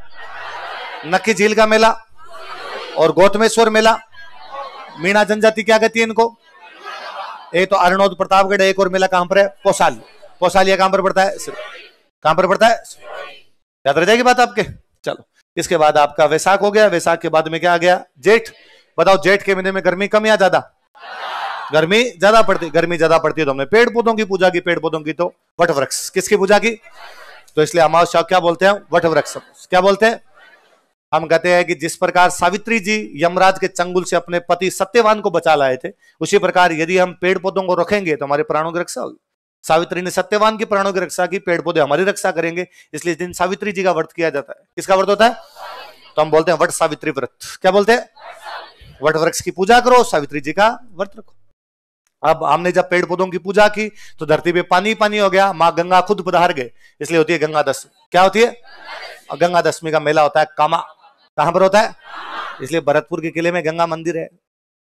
नक्की झील का मेला और गौतमेश्वर मेला। मीणा जनजाति क्या कहती है इनको? एक तो अरनोद प्रतापगढ़, एक और मेला कहां पर है? पोसाली। पोसालिया कहां पर पड़ता है? कहां पर पड़ता है? याद रह जाएगी बात आपके। चलो, इसके बाद आपका वैशाख हो गया। वैशाख के बाद में क्या आ गया? जेठ। बताओ, जेठ के महीने में गर्मी कम या ज्यादा? गर्मी ज्यादा पड़ती। गर्मी ज्यादा पड़ती है तो हमने पेड़ पौधों की पूजा की। पेड़ पौधों की तो वट वृक्ष। किसकी पूजा की? तो इसलिए अमावस्या क्या बोलते हैं? वट वृक्ष। क्या बोलते हैं? हम कहते हैं कि जिस प्रकार सावित्री जी यमराज के चंगुल से अपने पति सत्यवान को बचा लाए थे, उसी प्रकार यदि हम पेड़ पौधों को रखेंगे तो हमारे प्राणों की रक्षा होगी। सावित्री ने सत्यवान की प्राणों की रक्षा की, पेड़ पौधे हमारी रक्षा करेंगे। इसलिए इस दिन सावित्री जी का व्रत किया जाता है। किसका व्रत होता है? तो हम बोलते हैं वट सावित्री व्रत। क्या बोलते हैं? वट वृक्ष की पूजा करो, सावित्री जी का व्रत रखो। अब हमने जब पेड़ पौधों की पूजा की तो धरती पे पानी पानी हो गया, मां गंगा खुद पधार गए, इसलिए होती है गंगा दशमी। क्या होती है? और गंगा दशमी का मेला होता है कामा। कहां पर होता है? इसलिए भरतपुर के किले में गंगा मंदिर है।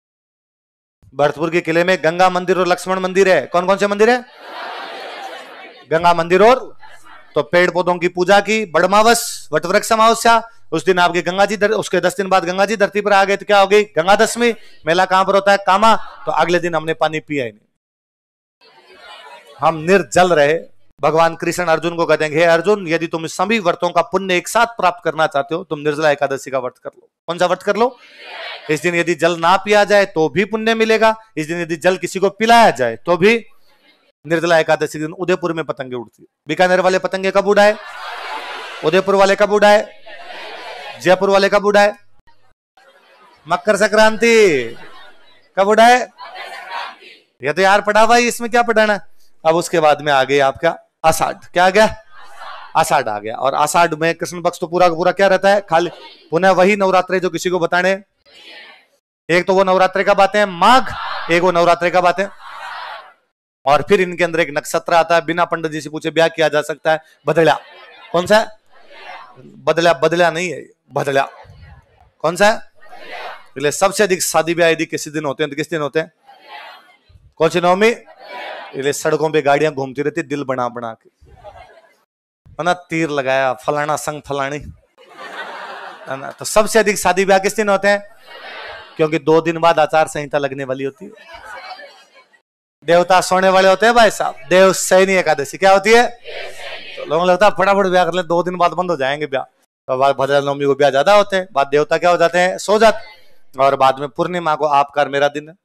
भरतपुर के किले में गंगा मंदिर और लक्ष्मण मंदिर है। कौन कौन से मंदिर है? गंगा मंदिर और तो पेड़ पौधों की पूजा की। बड़मावस, वटवृक्ष अमावस्या, उस दिन आपके गंगा जी दर, उसके दस दिन बाद गंगा जी धरती पर आ गए तो क्या हो गई? गंगा दशमी। मेला कहां पर होता है? कामा। तो अगले दिन हमने पानी पिया ही नहीं, हम निर्जल रहे। भगवान कृष्ण अर्जुन को कहते हैं, हे अर्जुन, यदि तुम सभी व्रतों का पुण्य एक साथ प्राप्त करना चाहते हो, तुम निर्जला एकादशी का व्रत कर लो। कौन सा व्रत कर लो? इस दिन यदि जल ना पिया जाए तो भी पुण्य मिलेगा। इस दिन यदि जल किसी को पिलाया जाए तो भी। निर्जला एकादशी दिन उदयपुर में पतंगे उड़ती है। बीकानेर वाले पतंगे कब उड़ाए? उदयपुर वाले कब उड़ाए? जयपुर वाले कब उड़ाए? मकर संक्रांति। कब उड़ाए? ये तो यार पढ़ा हुआ है, इसमें क्या पढ़ाना। अब उसके बाद में आ गया आपका आषाढ़। क्या आ गया? आषाढ़ आ गया। और आषाढ़ में कृष्ण पक्ष तो पूरा पूरा क्या रहता है? खाली पुनः वही नवरात्रे जो किसी को बताने। एक तो वो नवरात्रे का बातें माघ, एक वो नवरात्रे का बातें। और फिर इनके अंदर एक नक्षत्र आता है, बिना पंडित जी से पूछे ब्याह किया जा सकता है, बदला। कौन सा है? बदला बदला नहीं है, बदला। कौन सा है? इसलिए सबसे अधिक शादी ब्याह यदि किसी दिन होते हैं तो किस दिन होते हैं? कौन सी नवमी? इसलिए सड़कों पे गाड़ियां घूमती रहती दिल बना बना के, है ना, तीर लगाया फलाना संग फलानी, है ना। तो सबसे अधिक शादी ब्याह किस दिन होते हैं? क्योंकि दो दिन बाद आचार संहिता लगने वाली होती है। देवता सोने वाले होते हैं भाई साहब। देव सैनी एकादशी क्या होती है? तो लोगों को लगता है फटाफट ब्याह कर ले, दो दिन बाद बंद हो जाएंगे ब्याह। तो बाद भद्रा नवमी को ब्याह ज्यादा होते हैं, बाद देवता क्या हो जाते हैं? सो जाते। और बाद में पूर्णिमा को आपका मेरा दिन है,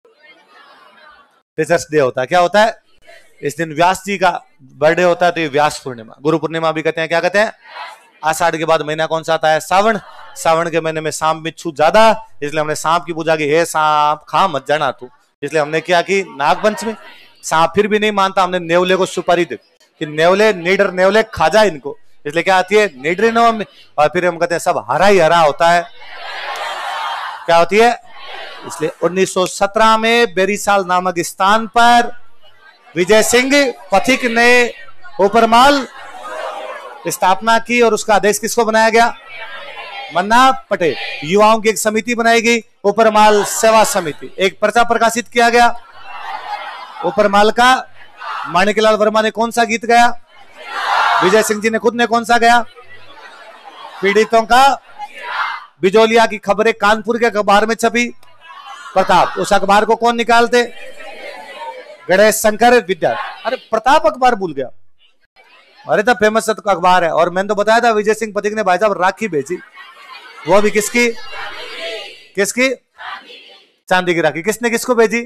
टीचर्स डे होता है। क्या होता है? इस दिन व्यास जी का बर्थडे होता है, तो ये व्यास पूर्णिमा। गुरु पूर्णिमा भी कहते हैं। क्या कहते हैं? आषाढ़ के बाद महीना कौन सा आता है? सावन। सावन के महीने में सांप बिच्छू ज्यादा, इसलिए हमने सांप की पूजा की। हे सांप खा मत जाना तू, इसलिए हमने क्या की? नागपंचमी। सांप फिर भी नहीं मानता, हमने नेवले को सुपारी दी कि नेवले नीडर नेवले खा जा इनको, इसलिए क्या आती है? नीडरी नवमी। और फिर हम कहते हैं सब हरा ही हरा होता है। क्या होती है? इसलिए उन्नीस सौ सत्रह में बेरीसाल नामक स्थान पर विजय सिंह पथिक ने ऊपरमाल स्थापना की और उसका अध्यक्ष किसको बनाया गया? मन्ना पटेल। युवाओं की एक समिति बनाई गई, ऊपरमाल सेवा समिति। एक पर्चा प्रकाशित किया गया ऊपरमाल का। माणिकलाल वर्मा ने कौन सा गीत गाया? विजय सिंह जी ने खुद ने कौन सा गाया? पीड़ितों का। बिजोलिया की खबरें कानपुर के अखबार में छपी। प्रताप, उस अखबार को कौन निकालते? गणेश शंकर विद्या। अरे प्रताप अखबार भूल गया? अरे तो फेमस अखबार है। और मैंने तो बताया था विजय सिंह पथिक ने भाई साहब राखी भेजी, वो भी किसकी? किसकी? चांदी की राखी। किसने किसको भेजी?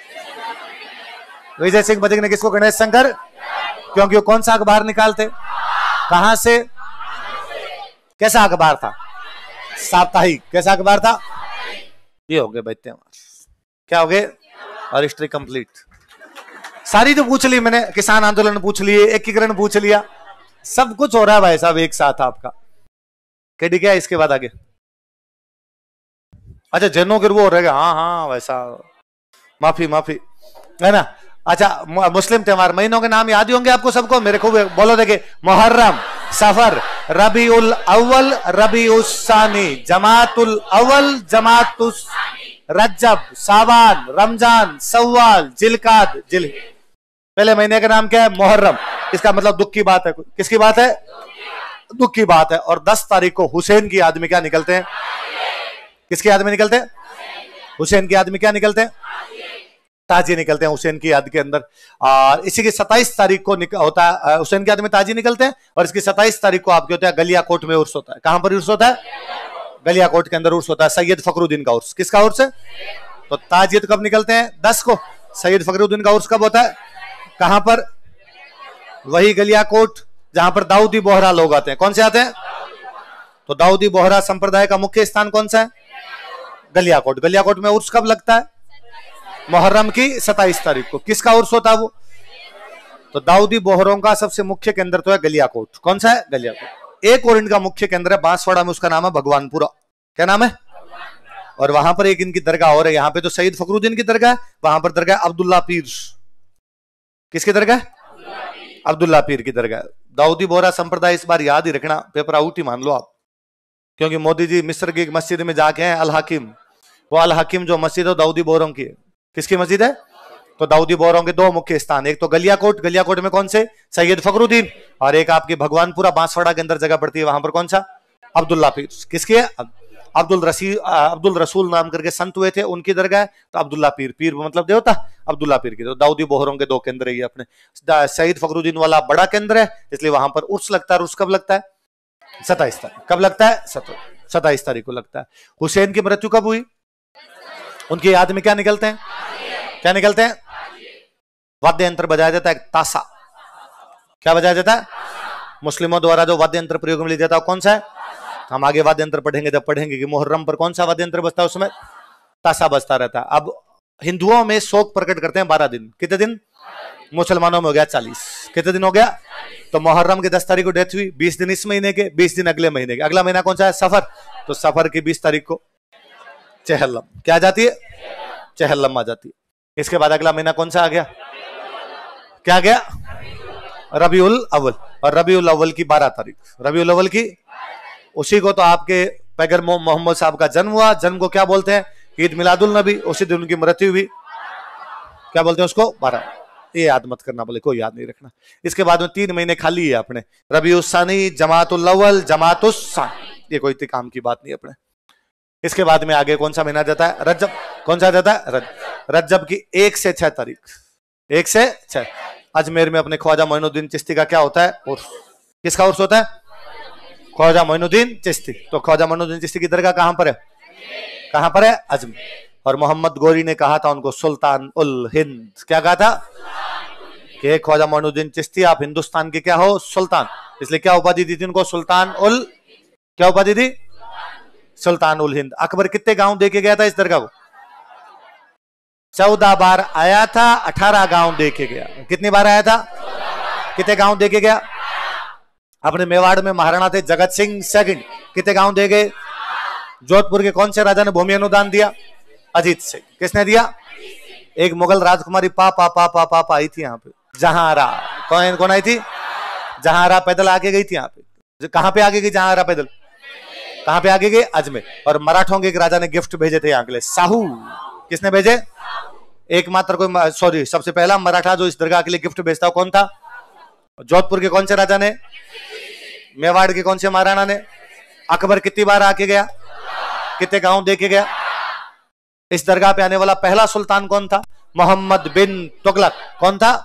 विजय सिंह पथिक ने किसको? गणेश शंकर। क्योंकि वो कौन सा अखबार निकालते? कहां से? कैसा अखबार था? साप्ताहिक। कैसा अखबार था? ये हो गए भाई त्योहार। क्या हो गए? और हिस्ट्री कंप्लीट। सारी तो पूछ ली मैंने, किसान आंदोलन पूछ लिए, एकीकरण पूछ लिया, सब कुछ हो रहा है भाई साहब एक साथ आपका। केडी क्या है इसके बाद आगे? अच्छा जैनों के वो रहेगा। हाँ हाँ वैसा, माफी माफी है ना। अच्छा मुस्लिम त्योहार महीनों के नाम याद ही होंगे आपको सबको। मेरे को बोलो देखे। मुहर्रम, सफर, रबीउल अव्वल, रबीउल सानी, जमातुल अव्वल, जमातुस, रज्जब, साबान, रमजान, सव्वाल, जिलकाद। जिल पहले महीने का नाम क्या है? मुहर्रम। इसका मतलब दुख की बात है। किसकी बात है? दुख की बात है। और दस तारीख को हुसैन की याद में क्या निकलते हैं? किसकी याद में निकलते हैं? हुसैन की याद में क्या निकलते हैं? ताजी निकलते हैं हुसैन की याद के अंदर। और इसी की सत्ताईस तारीख को होता है हुसैन की याद में ताजी निकलते हैं। और इसकी सत्ताईस तारीख को आपके होता है गलियाकोट में उर्स होता है। कहां पर उर्स होता है? गलियाकोट के अंदर उर्स होता है। सैयद फखरुद्दीन का उर्स। किसका उर्स है? तो ताजियत कब निकलते हैं? दस को। सैयद फखरुद्दीन का उर्स कब होता है? कहां पर? वही गलियाकोट जहां पर दाऊदी बोहरा लोग आते हैं। कौन से आते हैं? तो दाऊदी बोहरा संप्रदाय का मुख्य स्थान कौन सा है? गलियाकोट। गलियाकोट में उर्स कब लगता है? मुहर्रम की सत्ताईस तारीख को। किसका उर्स होता है वो? तो दाऊदी बोहरों का सबसे मुख्य केंद्र तो है गलियाकोट। कौन सा है? गलियाकोट। एक और इनका मुख्य केंद्र है बांसवाड़ा में, उसका नाम है भगवानपुरा। क्या नाम है? और वहां पर एक इनकी दरगाह और है। यहाँ पे तो सईद फखरुद्दीन की दरगाह है, वहां पर दरगाह अब्दुल्ला पीर। किसकी दरगाह? अब्दुल्ला पीर की दरगाह। दाऊदी बोहरा संप्रदाय इस बार याद ही रखना, पेपर आउट ही मान लो आप, क्योंकि मोदी जी मिस्र की मस्जिद में जाके हैं अल हकीम। वो अल हकीम जो मस्जिद है दाऊदी बोहरों की है। किसकी मस्जिद है? तो दाऊदी बोहरों के दो मुख्य स्थान, एक तो गलियाकोट। गलियाकोट में कौन से? सैयद फखरुद्दीन। और एक आपकी भगवानपुरा बांसवाड़ा के अंदर जगह पड़ती है, वहां पर कौन सा? अब्दुल्ला पीर। किसकी है? अब्दुल रसी अब्दुल रसूल नाम करके संत हुए थे, उनकी दरगाह। तो अब्दुल्ला पीर, पीर मतलब देवता, अब्दुल्ला पीर की। तो दाऊदी बोहरों के दो केंद्र है अपने। सईद फखरुद्दीन वाला बड़ा केंद्र है, इसलिए वहां पर उर्स लगता है। उर्स कब लगता है? सत्ताईस तारीख। कब लगता है? सत्ताईस तारीख को लगता है। हुसैन की मृत्यु कब हुई? उनकी याद में क्या निकलते हैं? क्या निकलते हैं? वाद्य यंत्र बजाया जाता है, ताशा। क्या बजाया जाता है? मुस्लिमों द्वारा जो वाद्य यंत्र प्रयोग में लिया जाता है कौन सा है? हम आगे वाद्य यंत्र पढ़ेंगे जब पढ़ेंगे कि मुहर्रम पर कौन सा वाद्य यंत्र बजता है, उसमें ताशा बजता रहता है। अब हिंदुओं में शोक प्रकट करते हैं बारह दिन। कितने दिन? मुसलमानों में हो गया चालीस। कितने दिन हो गया? तो मुहर्रम की दस तारीख को डेथ हुई, बीस दिन इस महीने के, बीस दिन अगले महीने के। अगला महीना कौन सा है? सफर। तो सफर की बीस तारीख को चहल्लम क्या आ जाती है? चहल्लम आ जाती है। इसके बाद अगला महीना कौन सा आ गया? क्या आ गया? रबीउल अव्वल। और रबीउल अव्वल की बारह तारीख, रबीउल अव्वल की, उसी को तो आपके पैगर मोहम्मद साहब का जन्म हुआ। जन्म को क्या बोलते हैं? ईद मिलादुल नबी। उसी दिन उनकी मृत्यु हुई, क्या बोलते हैं उसको? बारह। ये याद मत करना, बोले कोई याद नहीं रखना। इसके बाद में तीन महीने खाली है अपने, रबीउस सानी, जमातुल अव्वल, जमातुस सानी। ये कोई इतनी काम की बात नहीं अपने। इसके बाद में आगे कौन सा महीना जाता है? रज्जब। कौन सा जाता है? रज्जब। रज्जब की एक से छह तारीख, एक से छह अजमेर में अपने ख्वाजा मोइनुद्दीन चिश्ती का क्या होता है? उर्स। किसका उर्स होता है? ख्वाजा मोइनुद्दीन चिश्ती। तो ख्वाजा मोइनुद्दीन चिश्ती की दरगाह कहां पर है? कहां पर है? अजमेर। और मोहम्मद गोरी ने कहा था उनको सुल्तान उल हिंद। क्या कहा था? कि ख्वाजा मोइनुद्दीन चिश्ती आप हिंदुस्तान के क्या हो? सुल्तान। इसलिए क्या उपाधि दी थी उनको? सुल्तान उल, क्या उपाधि दी? सुल्तान उल हिंद। अकबर कितने गांव देके गया था इस दरगाह को? चौदह बार आया था, अठारह गांव देके गया। कितनी बार आया था? कितने गांव देके गया? अपने मेवाड़ में महाराणा थे जगत सिंह सेकंड, कितने गांव दे गए? जोधपुर के कौन से राजा ने भूमि अनुदान दिया? अजीत सिंह। किसने दिया? एक मुगल राजकुमारी पा पा पा पा पा पा आई थी यहाँ पे, जहांरा। कौन कौन आई थी? जहांरा पैदल आके गई थी यहाँ पे। कहां पे आगे गई जहांरा पैदल? कहां पे आगे गई? अजमेर। और मराठों के एक राजा ने गिफ्ट भेजे थे यहाँ के लिए, साहू। किसने भेजे? एकमात्र कोई, सॉरी, सबसे पहला मराठा जो इस दरगाह के लिए गिफ्ट भेजता कौन था? जोधपुर के कौन से राजा ने? मेवाड़ के कौन से महाराणा ने? अकबर कितनी बार आके गया? कितने गांव देके गया? इस दरगाह पे आने वाला पहला सुल्तान कौन था? मोहम्मद बिन तुगलक। कौन था?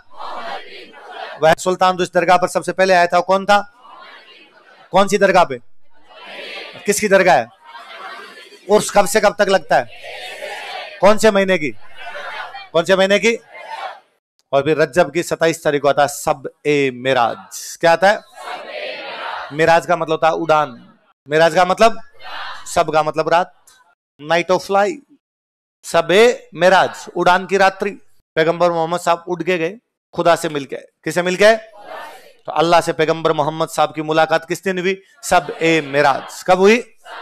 वह सुल्तान जो इस दरगाह पर सबसे पहले आया था कौन था? कौन सी दरगाह पे? किसकी दरगाह है? उर्स कब से कब तक लगता है? कौन से महीने की? कौन से महीने की? और फिर रज्जब की सत्ताईस तारीख को आता है सब ए मिराज। क्या आता है? मिराज का मतलब होता है उड़ान। मिराज का मतलब? सब का मतलब रात, नाइट ऑफ फ्लाई। सब ए मिराज, उड़ान की रात्रि। पैगंबर मोहम्मद साहब उड़ के गए, खुदा से मिल गए। किसे मिल गए? तो अल्लाह से पैगंबर मोहम्मद साहब की मुलाकात किस दिन हुई? सब ए मिराज। कब हुई?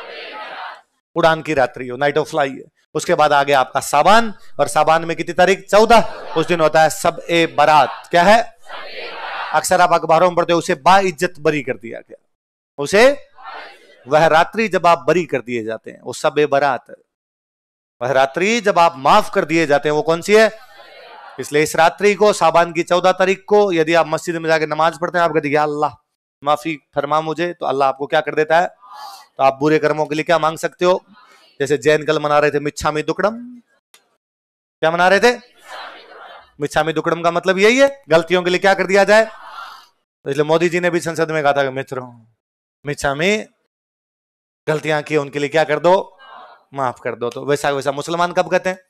उड़ान की रात्रि हो, नाइट ऑफ फ्लाई है। उसके बाद आ गया आपका साबान, और साबान में कितनी तारीख? चौदह। उस दिन होता है सब ए बारात। क्या है? अक्सर आप अखबारों में पढ़ते हो, उसे बाइज्जत बरी कर दिया गया। उसे, वह रात्रि जब आप बरी कर दिए जाते हैं वो सब ए बारात है। वह रात्रि जब आप माफ कर दिए जाते हैं वो कौन सी है? इसलिए इस रात्रि को, साबान की चौदह तारीख को, यदि आप मस्जिद में जाकर नमाज पढ़ते हैं, आप कहते हैं अल्लाह माफी फरमा मुझे, तो अल्लाह आपको क्या कर देता है? तो आप बुरे कर्मों के लिए क्या मांग सकते हो? जैसे जैन कल मना रहे थे मिच्छामी दुक्कड़म। क्या मना रहे थे? मिच्छामी दुक्कड़म का मतलब यही है, गलतियों के लिए क्या कर दिया जाए। तो इसलिए मोदी जी ने भी संसद में कहा था कि मित्रों, मिच्छामी गलतियां की, उनके लिए क्या कर दो? माफ कर दो। तो वैसा वैसा मुसलमान कब कहते हैं?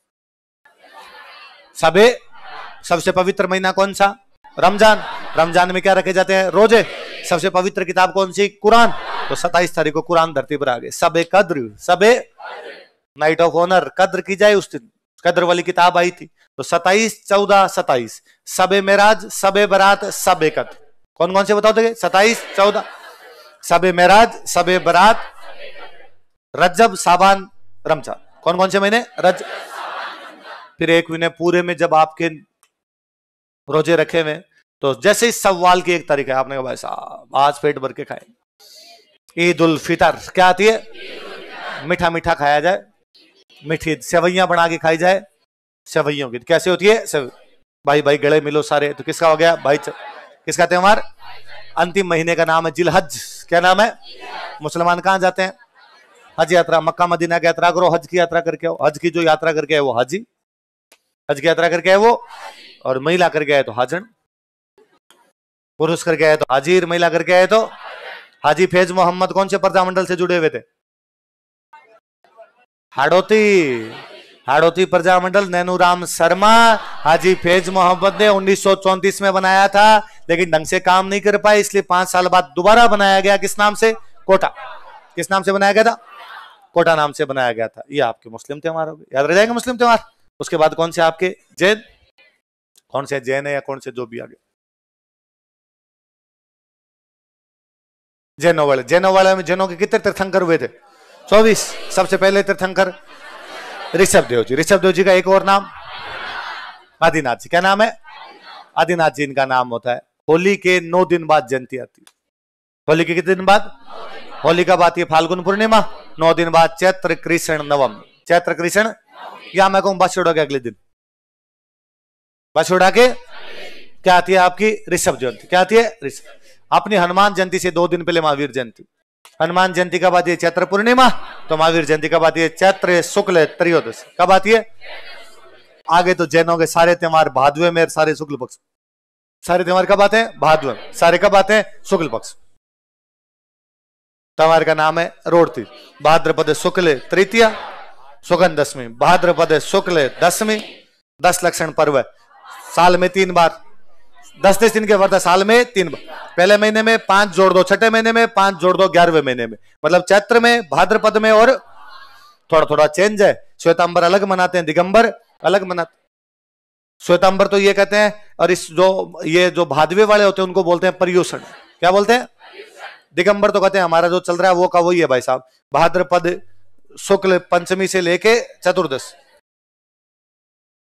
सबे। सबसे पवित्र महीना कौन सा? रमजान। रमजान में क्या रखे जाते हैं? रोजे। सबसे पवित्र किताब कौन सी? कुरान। तो सत्ताईस तारीख को कुरान धरती पर आ गए। सबे कद्र, सबे नाइट ऑफ ऑनर, कद्र की जाए उस दिन, कद्र वाली किताब आई थी। तो सत्ताईस, चौदह, सत्ताईस, सबे मेराज, सबे बरात, सबे कद्र। कौन कौन से बताओ देंगे? सत्ताईस, चौदह, सबे मेराज, सबे बरात, रज्जब, साबान, रमजान। कौन कौन से महीने? रज फिर एक महीने पूरे में जब आपके रोजे रखे हुए, तो जैसे ही सवाल की एक तारीख है, आपने कहा भाई साहब आज पेट भर के खाए। ईद उल फितर क्या आती है? मीठा मीठा खाया जाए, मीठी सेवैयां बना के खाई जाए। सेवैयों की कैसे होती है? सेव भाई भाई गले मिलो सारे। तो किसका हो गया भाई? किसका त्योहार? अंतिम महीने का नाम है जिलहज। क्या नाम है? मुसलमान कहां जाते हैं? हज यात्रा। मक्का मदीना की यात्रा करो, हज की यात्रा करके आओ। हज की जो यात्रा करके है वो हाजी, हज की यात्रा करके है वो। और महिला करके आए तो हाजन, पुरुष करके आए तो हाजिर, महिला करके आए तो हाजी फैज मोहम्मद कौन से प्रजामंडल से जुड़े हुए थे? हाड़ौती। हाड़ौती प्रजामंडल नैनूराम शर्मा, हाजी फैज मोहम्मद ने उन्नीस सौ चौंतीस में बनाया था, लेकिन ढंग से काम नहीं कर पाए, इसलिए पांच साल बाद दोबारा बनाया गया। किस नाम से? कोटा। किस नाम से बनाया गया था? कोटा नाम से बनाया गया था। ये आपके मुस्लिम त्योहार हो गए, याद रह जाएंगे मुस्लिम त्योहार। उसके बाद कौन से आपके? जैन। कौन से जैन है या कौन से जो भी आगे? जैनों वाले। जैनों वाले में जैनों के कितने तीर्थंकर हुए थे? चौबीस। सबसे पहले तीर्थंकर ऋषभ देव जी। ऋषभ देव जी का एक और नाम आदिनाथ जी। क्या नाम है? आदिनाथ जी इनका नाम होता है। होली के नौ दिन बाद जयंती आती है। होली के कितने दिन बाद? होली कब आती है? फाल्गुन पूर्णिमा। नौ दिन बाद चैत्र कृष्ण नवम। चैत्र कृष्ण, या मैं कहूं बस उड़ा के अगले दिन, बस उड़ा के क्या आती है आपकी? ऋषभ जयंती। क्या आती है? ऋषभ। अपनी हनुमान जयंती से दो दिन पहले महावीर जयंती। हनुमान जयंती कब आती है? चैत्र पूर्णिमा। तो महावीर जयंती कब आती है? चैत्र शुक्ल त्रयोदश। कब आती है? आगे तो जैनों के सारे त्योहार भादवे में, सारे शुक्ल पक्ष। सारे त्योहार कब आते हैं? भादवे में। सारे कब आते हैं? शुक्ल पक्ष। त्योहार का नाम है रोड़ती। भाद्रपद शुक्ल तृतीया, सुगंध दशमी। भाद्रपद शुक्ल दशमी। दस लक्षण पर्व, साल में तीन बार। दस दस दिन के व्रत साल में तीन बार। पहले महीने में पांच जोड़ दो, छठे महीने में पांच जोड़ दो, ग्यारहवें महीने में। मतलब चैत्र में, भाद्रपद में, और थोड़ा थोड़ा चेंज है। श्वेतांबर अलग मनाते हैं, दिगंबर अलग मनाते। श्वेतांबर तो ये कहते हैं, और इस जो ये जो भादवे वाले होते हैं उनको बोलते हैं पर्युषण। क्या बोलते हैं? दिगंबर तो कहते हैं हमारा जो चल रहा है वो का वही है भाई साहब, भाद्रपद शुक्ल पंचमी से लेके चतुर्दश।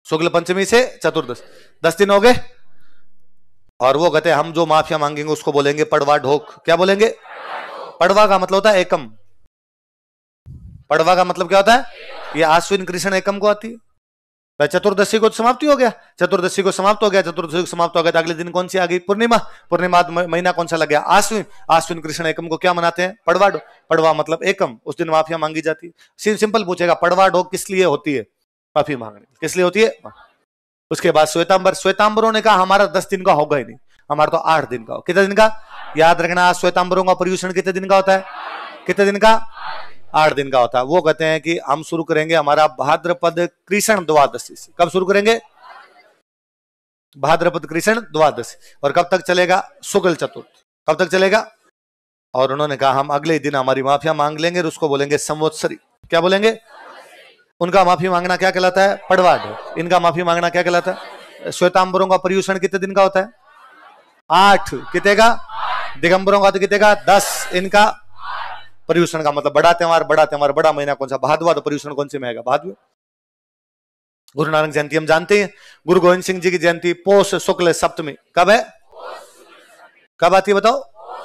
शुक्ल पंचमी से चतुर्दश, दस दिन हो गए। और वो कहते हैं हम जो माफिया मांगेंगे उसको बोलेंगे पड़वा ढोक। क्या बोलेंगे? पड़वा का मतलब होता है एकम। पड़वा का मतलब क्या होता है? ये आश्विन कृष्ण एकम को आती है। तो चतुर्दशी को समाप्ति हो गया, चतुर्दशी को समाप्त हो गया, चतुर्दशी को समाप्त हो गया तो अगले दिन कौन सी आ गई? पूर्णिमा। पूर्णिमा महीना कौन सा लग गया? आश्विन। आश्विन कृष्ण एकम को क्या मनाते हैं? पड़वा ढोक। पड़वा मतलब एकम, उस दिन माफिया मांगी जाती है। सिंपल पूछेगा पड़वा ढोक किस लिए होती है? माफी मांगने किस लिए होती है? उसके बाद श्वेतांबर। श्वेतांबरों ने कहा हमारा दस दिन का होगा ही नहीं, हमारा तो आठ दिन का हो। कितने दिन का? याद रखना, श्वेतांबरों का पर्यूषण कितने दिन का होता है? कितने दिन का? आठ दिन का होता है। वो कहते हैं कि हम शुरू करेंगे हमारा भाद्रपद कृष्ण द्वादशी से। कब शुरू करेंगे? भाद्रपद कृष्ण द्वादशी। और कब तक चलेगा? शुक्ल चतुर्थ। कब तक चलेगा? और उन्होंने कहा हम अगले दिन हमारी माफिया मांग लेंगे और उसको बोलेंगे संवत्सरी। क्या बोलेंगे? उनका माफी मांगना क्या कहलाता है? पड़वा ढोक। इनका माफी मांगना क्या कहलाता है? श्वेतांबरों का पर्यूषण कितने दिन का होता है? आठ। कितने का? दिगंबरों का तो कितने का? दस। इनका पर्यूषण का मतलब बड़ा त्योहार। बड़ा त्योहार बड़ा महीना कौन सा? भादवा। तो पर्यूषण कौन से में आएगा? भादवा। गुरु नानक जयंती हम जानते हैं। गुरु गोविंद सिंह जी की जयंती पोष शुक्ल सप्तमी। कब है? कब आती है बताओ?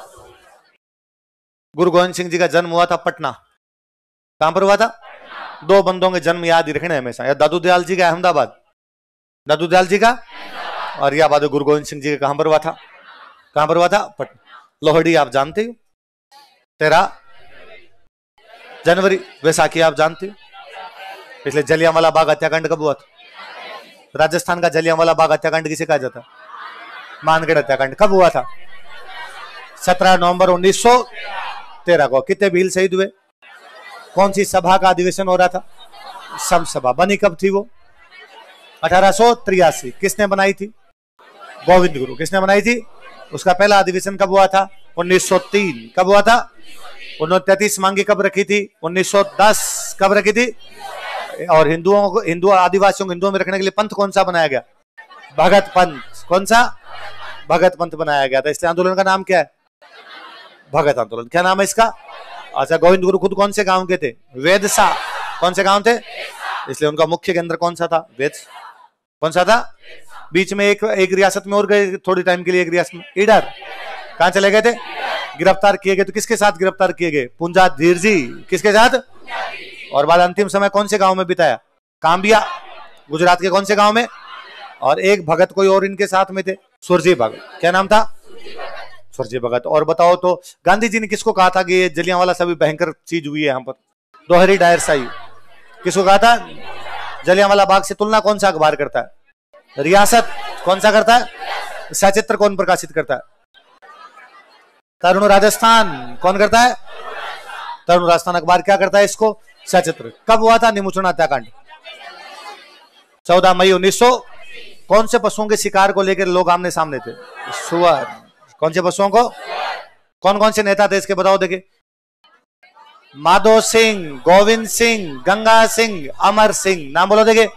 गुरु गोविंद सिंह जी का जन्म हुआ था पटना। कहां पर हुआ था? दो बंदों के जन्म याद ही रखने हमेशा। या दादू दयाल जी का अहमदाबाद, दादू दयाल जी का, और या बाद गुरु गोविंद सिंह जी का कहां पर हुआ था? कहां पर हुआ था? पटना। लोहड़ी आप जानते हो, तेरह जनवरी। वैसाखी आप जानते हो। इसलिए जलियांवाला बाग हत्याकांड कब हुआ था? राजस्थान का जलियांवाला बाग हत्याकांड किसे कहा जाता है? मानगढ़ हत्याकांड कब हुआ था? सत्रह नवंबर उन्नीस सौ तेरह को। कितने भील शहीद हुए? कौन सी सभा का अधिवेशन हो रहा था? सम सभा। बनी कब थी वो? अठारह सौ तिरासी। किसने बनाई थी? गोविंद गुरु। किसने बनाई थी? उसका पहला अधिवेशन कब हुआ था? उन्नीस सौ तीन। कब हुआ था? उन्होंने तैतीस मांगी कब रखी थी? उन्नीस सौ दस। कब रखी थी? और हिंदुओं को, हिंदू आदिवासियों को हिंदुओं में रखने के लिए पंथ कौन सा बनाया गया? भगत पंथ। कौन सा? भगत पंथ बनाया गया था। इसलिए आंदोलन का नाम क्या है? भगत आंदोलन। क्या नाम है इसका? अच्छा, गोविंद गुरु खुद कौन से गांव के थे? वेदसा। कौन से गांव थे? इसलिए उनका मुख्य केंद्र कौन सा था? वेद। कौन सा था? बीच में एक एक रियासत में और गए थोड़ी टाइम के लिए, एक रियासत में इडर। कहां चले गए थे? गिरफ्तार किए गए। तो किसके साथ गिरफ्तार किए गए? पुंजा धीर जी। किसके साथ? और बाद अंतिम समय कौन से गांव में बिताया? काम्बिया, गुजरात के कौन से गांव में? और एक भगत कोई और इनके साथ में थे, सुरजी भगत। क्या नाम था? सुरजी भगत। और बताओ तो गांधी जी ने किसको कहा था कि ये जलियांवाला सभी भयंकर चीज हुई है यहाँ पर? दोहरी डायर शाही। किसको कहा था? जलियांवाला बाग से तुलना कौन सा अखबार करता है? रियासत। कौन सा करता है? सचित्र कौन प्रकाशित करता है? तरुण राजस्थान। कौन करता है? तरुण राजस्थान अखबार क्या करता है इसको? सचित्र। कब हुआ था निमुचुन हत्याकांड? चौदह मई उन्नीस सौ। कौन से पशुओं के शिकार को लेकर लोग आमने सामने थे? सुअर। कौन से पशुओं को? कौन कौन से नेता थे इसके बताओ देखे? माधो सिंह, गोविंद सिंह, गंगा सिंह, अमर सिंह। नाम बोलो देखे।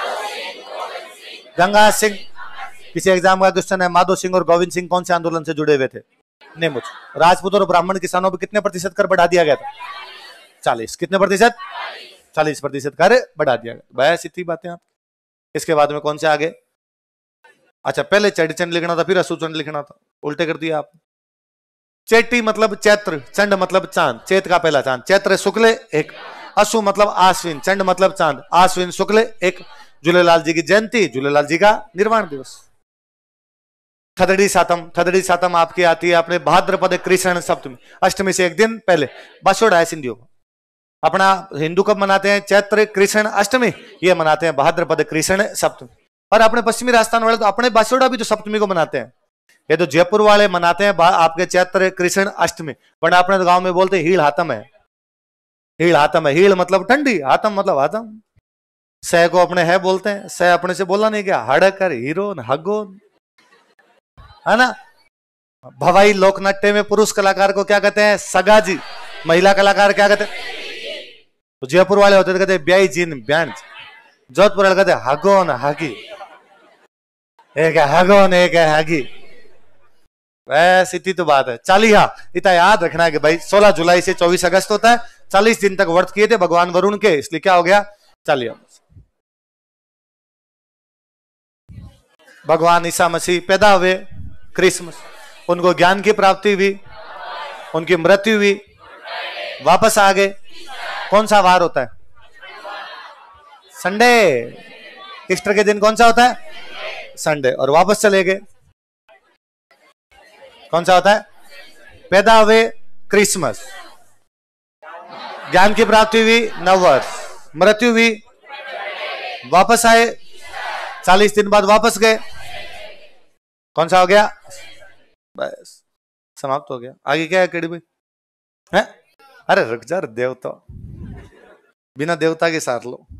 गंगा सिंह। किसी एग्जाम का क्वेश्चन है, माधो सिंह और गोविंद सिंह कौन से आंदोलन से जुड़े हुए थे? नेमुच। राजपूत और ब्राह्मण किसानों पर कितने प्रतिशत कर बढ़ा दिया गया था? चालीस। कितने प्रतिशत? चालीस प्रतिशत कर बढ़ा दिया गया। बस इतनी बातें आप। इसके बाद में कौन से आगे? अच्छा, पहले चंड लिखना था, फिर असुचंड लिखना था, उल्टे कर दिया आप। चेटी मतलब चैत्र, चंड मतलब चांद। चैत का पहला चांद। चैत्र शुक्ल एक। असु मतलब आश्विन, चंड मतलब चांद। आश्विन शुक्ल एक। झूलेलाल जी की जयंती, झूलेलाल जी का निर्वाण दिवस। थदड़ी सातम। थदड़ी सातम आपकी आती है अपने भाद्रपद कृष्ण सप्तमी, अष्टमी से एक दिन पहले। बासोड़ा है सिंधियों को। अपना हिंदू कब मनाते हैं? चैत्र कृष्ण अष्टमी। ये मनाते हैं भाद्रपद कृष्ण सप्तमी। और अपने पश्चिमी राजस्थान वाले तो अपने बासोड़ा भी तो सप्तमी को मनाते हैं। ये तो जयपुर वाले मनाते हैं आपके चैत्र कृष्ण अष्टमी, पर अपने गांव में बोलते हील हातम है। हील हातम है। हील मतलब ठंडी, हातम मतलब हातम। सह को अपने है बोलते हैं, सह अपने से बोला नहीं क्या? हड़कर हीरो हगो, है ना। भवाई लोकनाट्य में पुरुष कलाकार को क्या कहते हैं? सगाजी। महिला कलाकार क्या कहते हैं? तो जयपुर वाले होते थे कहते ब्याई जीन ब्यांड। जोधपुर वाले कहते हगोन हागी। एक है हगोन, एक है हागी। बस इतनी तो बात है। चालीहा इतना याद रखना है कि भाई सोलह जुलाई से चौबीस अगस्त होता है। चालीस दिन तक व्रत किए थे भगवान वरुण के, इसलिए क्या हो गया? चालीहा। भगवान ईसा मसीह पैदा हुए क्रिसमस, उनको ज्ञान की प्राप्ति हुई, उनकी मृत्यु हुई, वापस आ गए। कौन सा वार होता है? संडे। ईस्टर के दिन कौन सा होता है? संडे। और वापस चले गए। कौन सा होता है? पैदा हुए क्रिसमस, ज्ञान की प्राप्ति हुई नववर्ष, मृत्यु हुई, वापस आए, चालीस दिन बाद वापस गए। कौन सा हो गया? बस समाप्त हो गया। आगे क्या है केडी भाई? है? अरे रुक जा, देवता बिना देवता के साथ लो।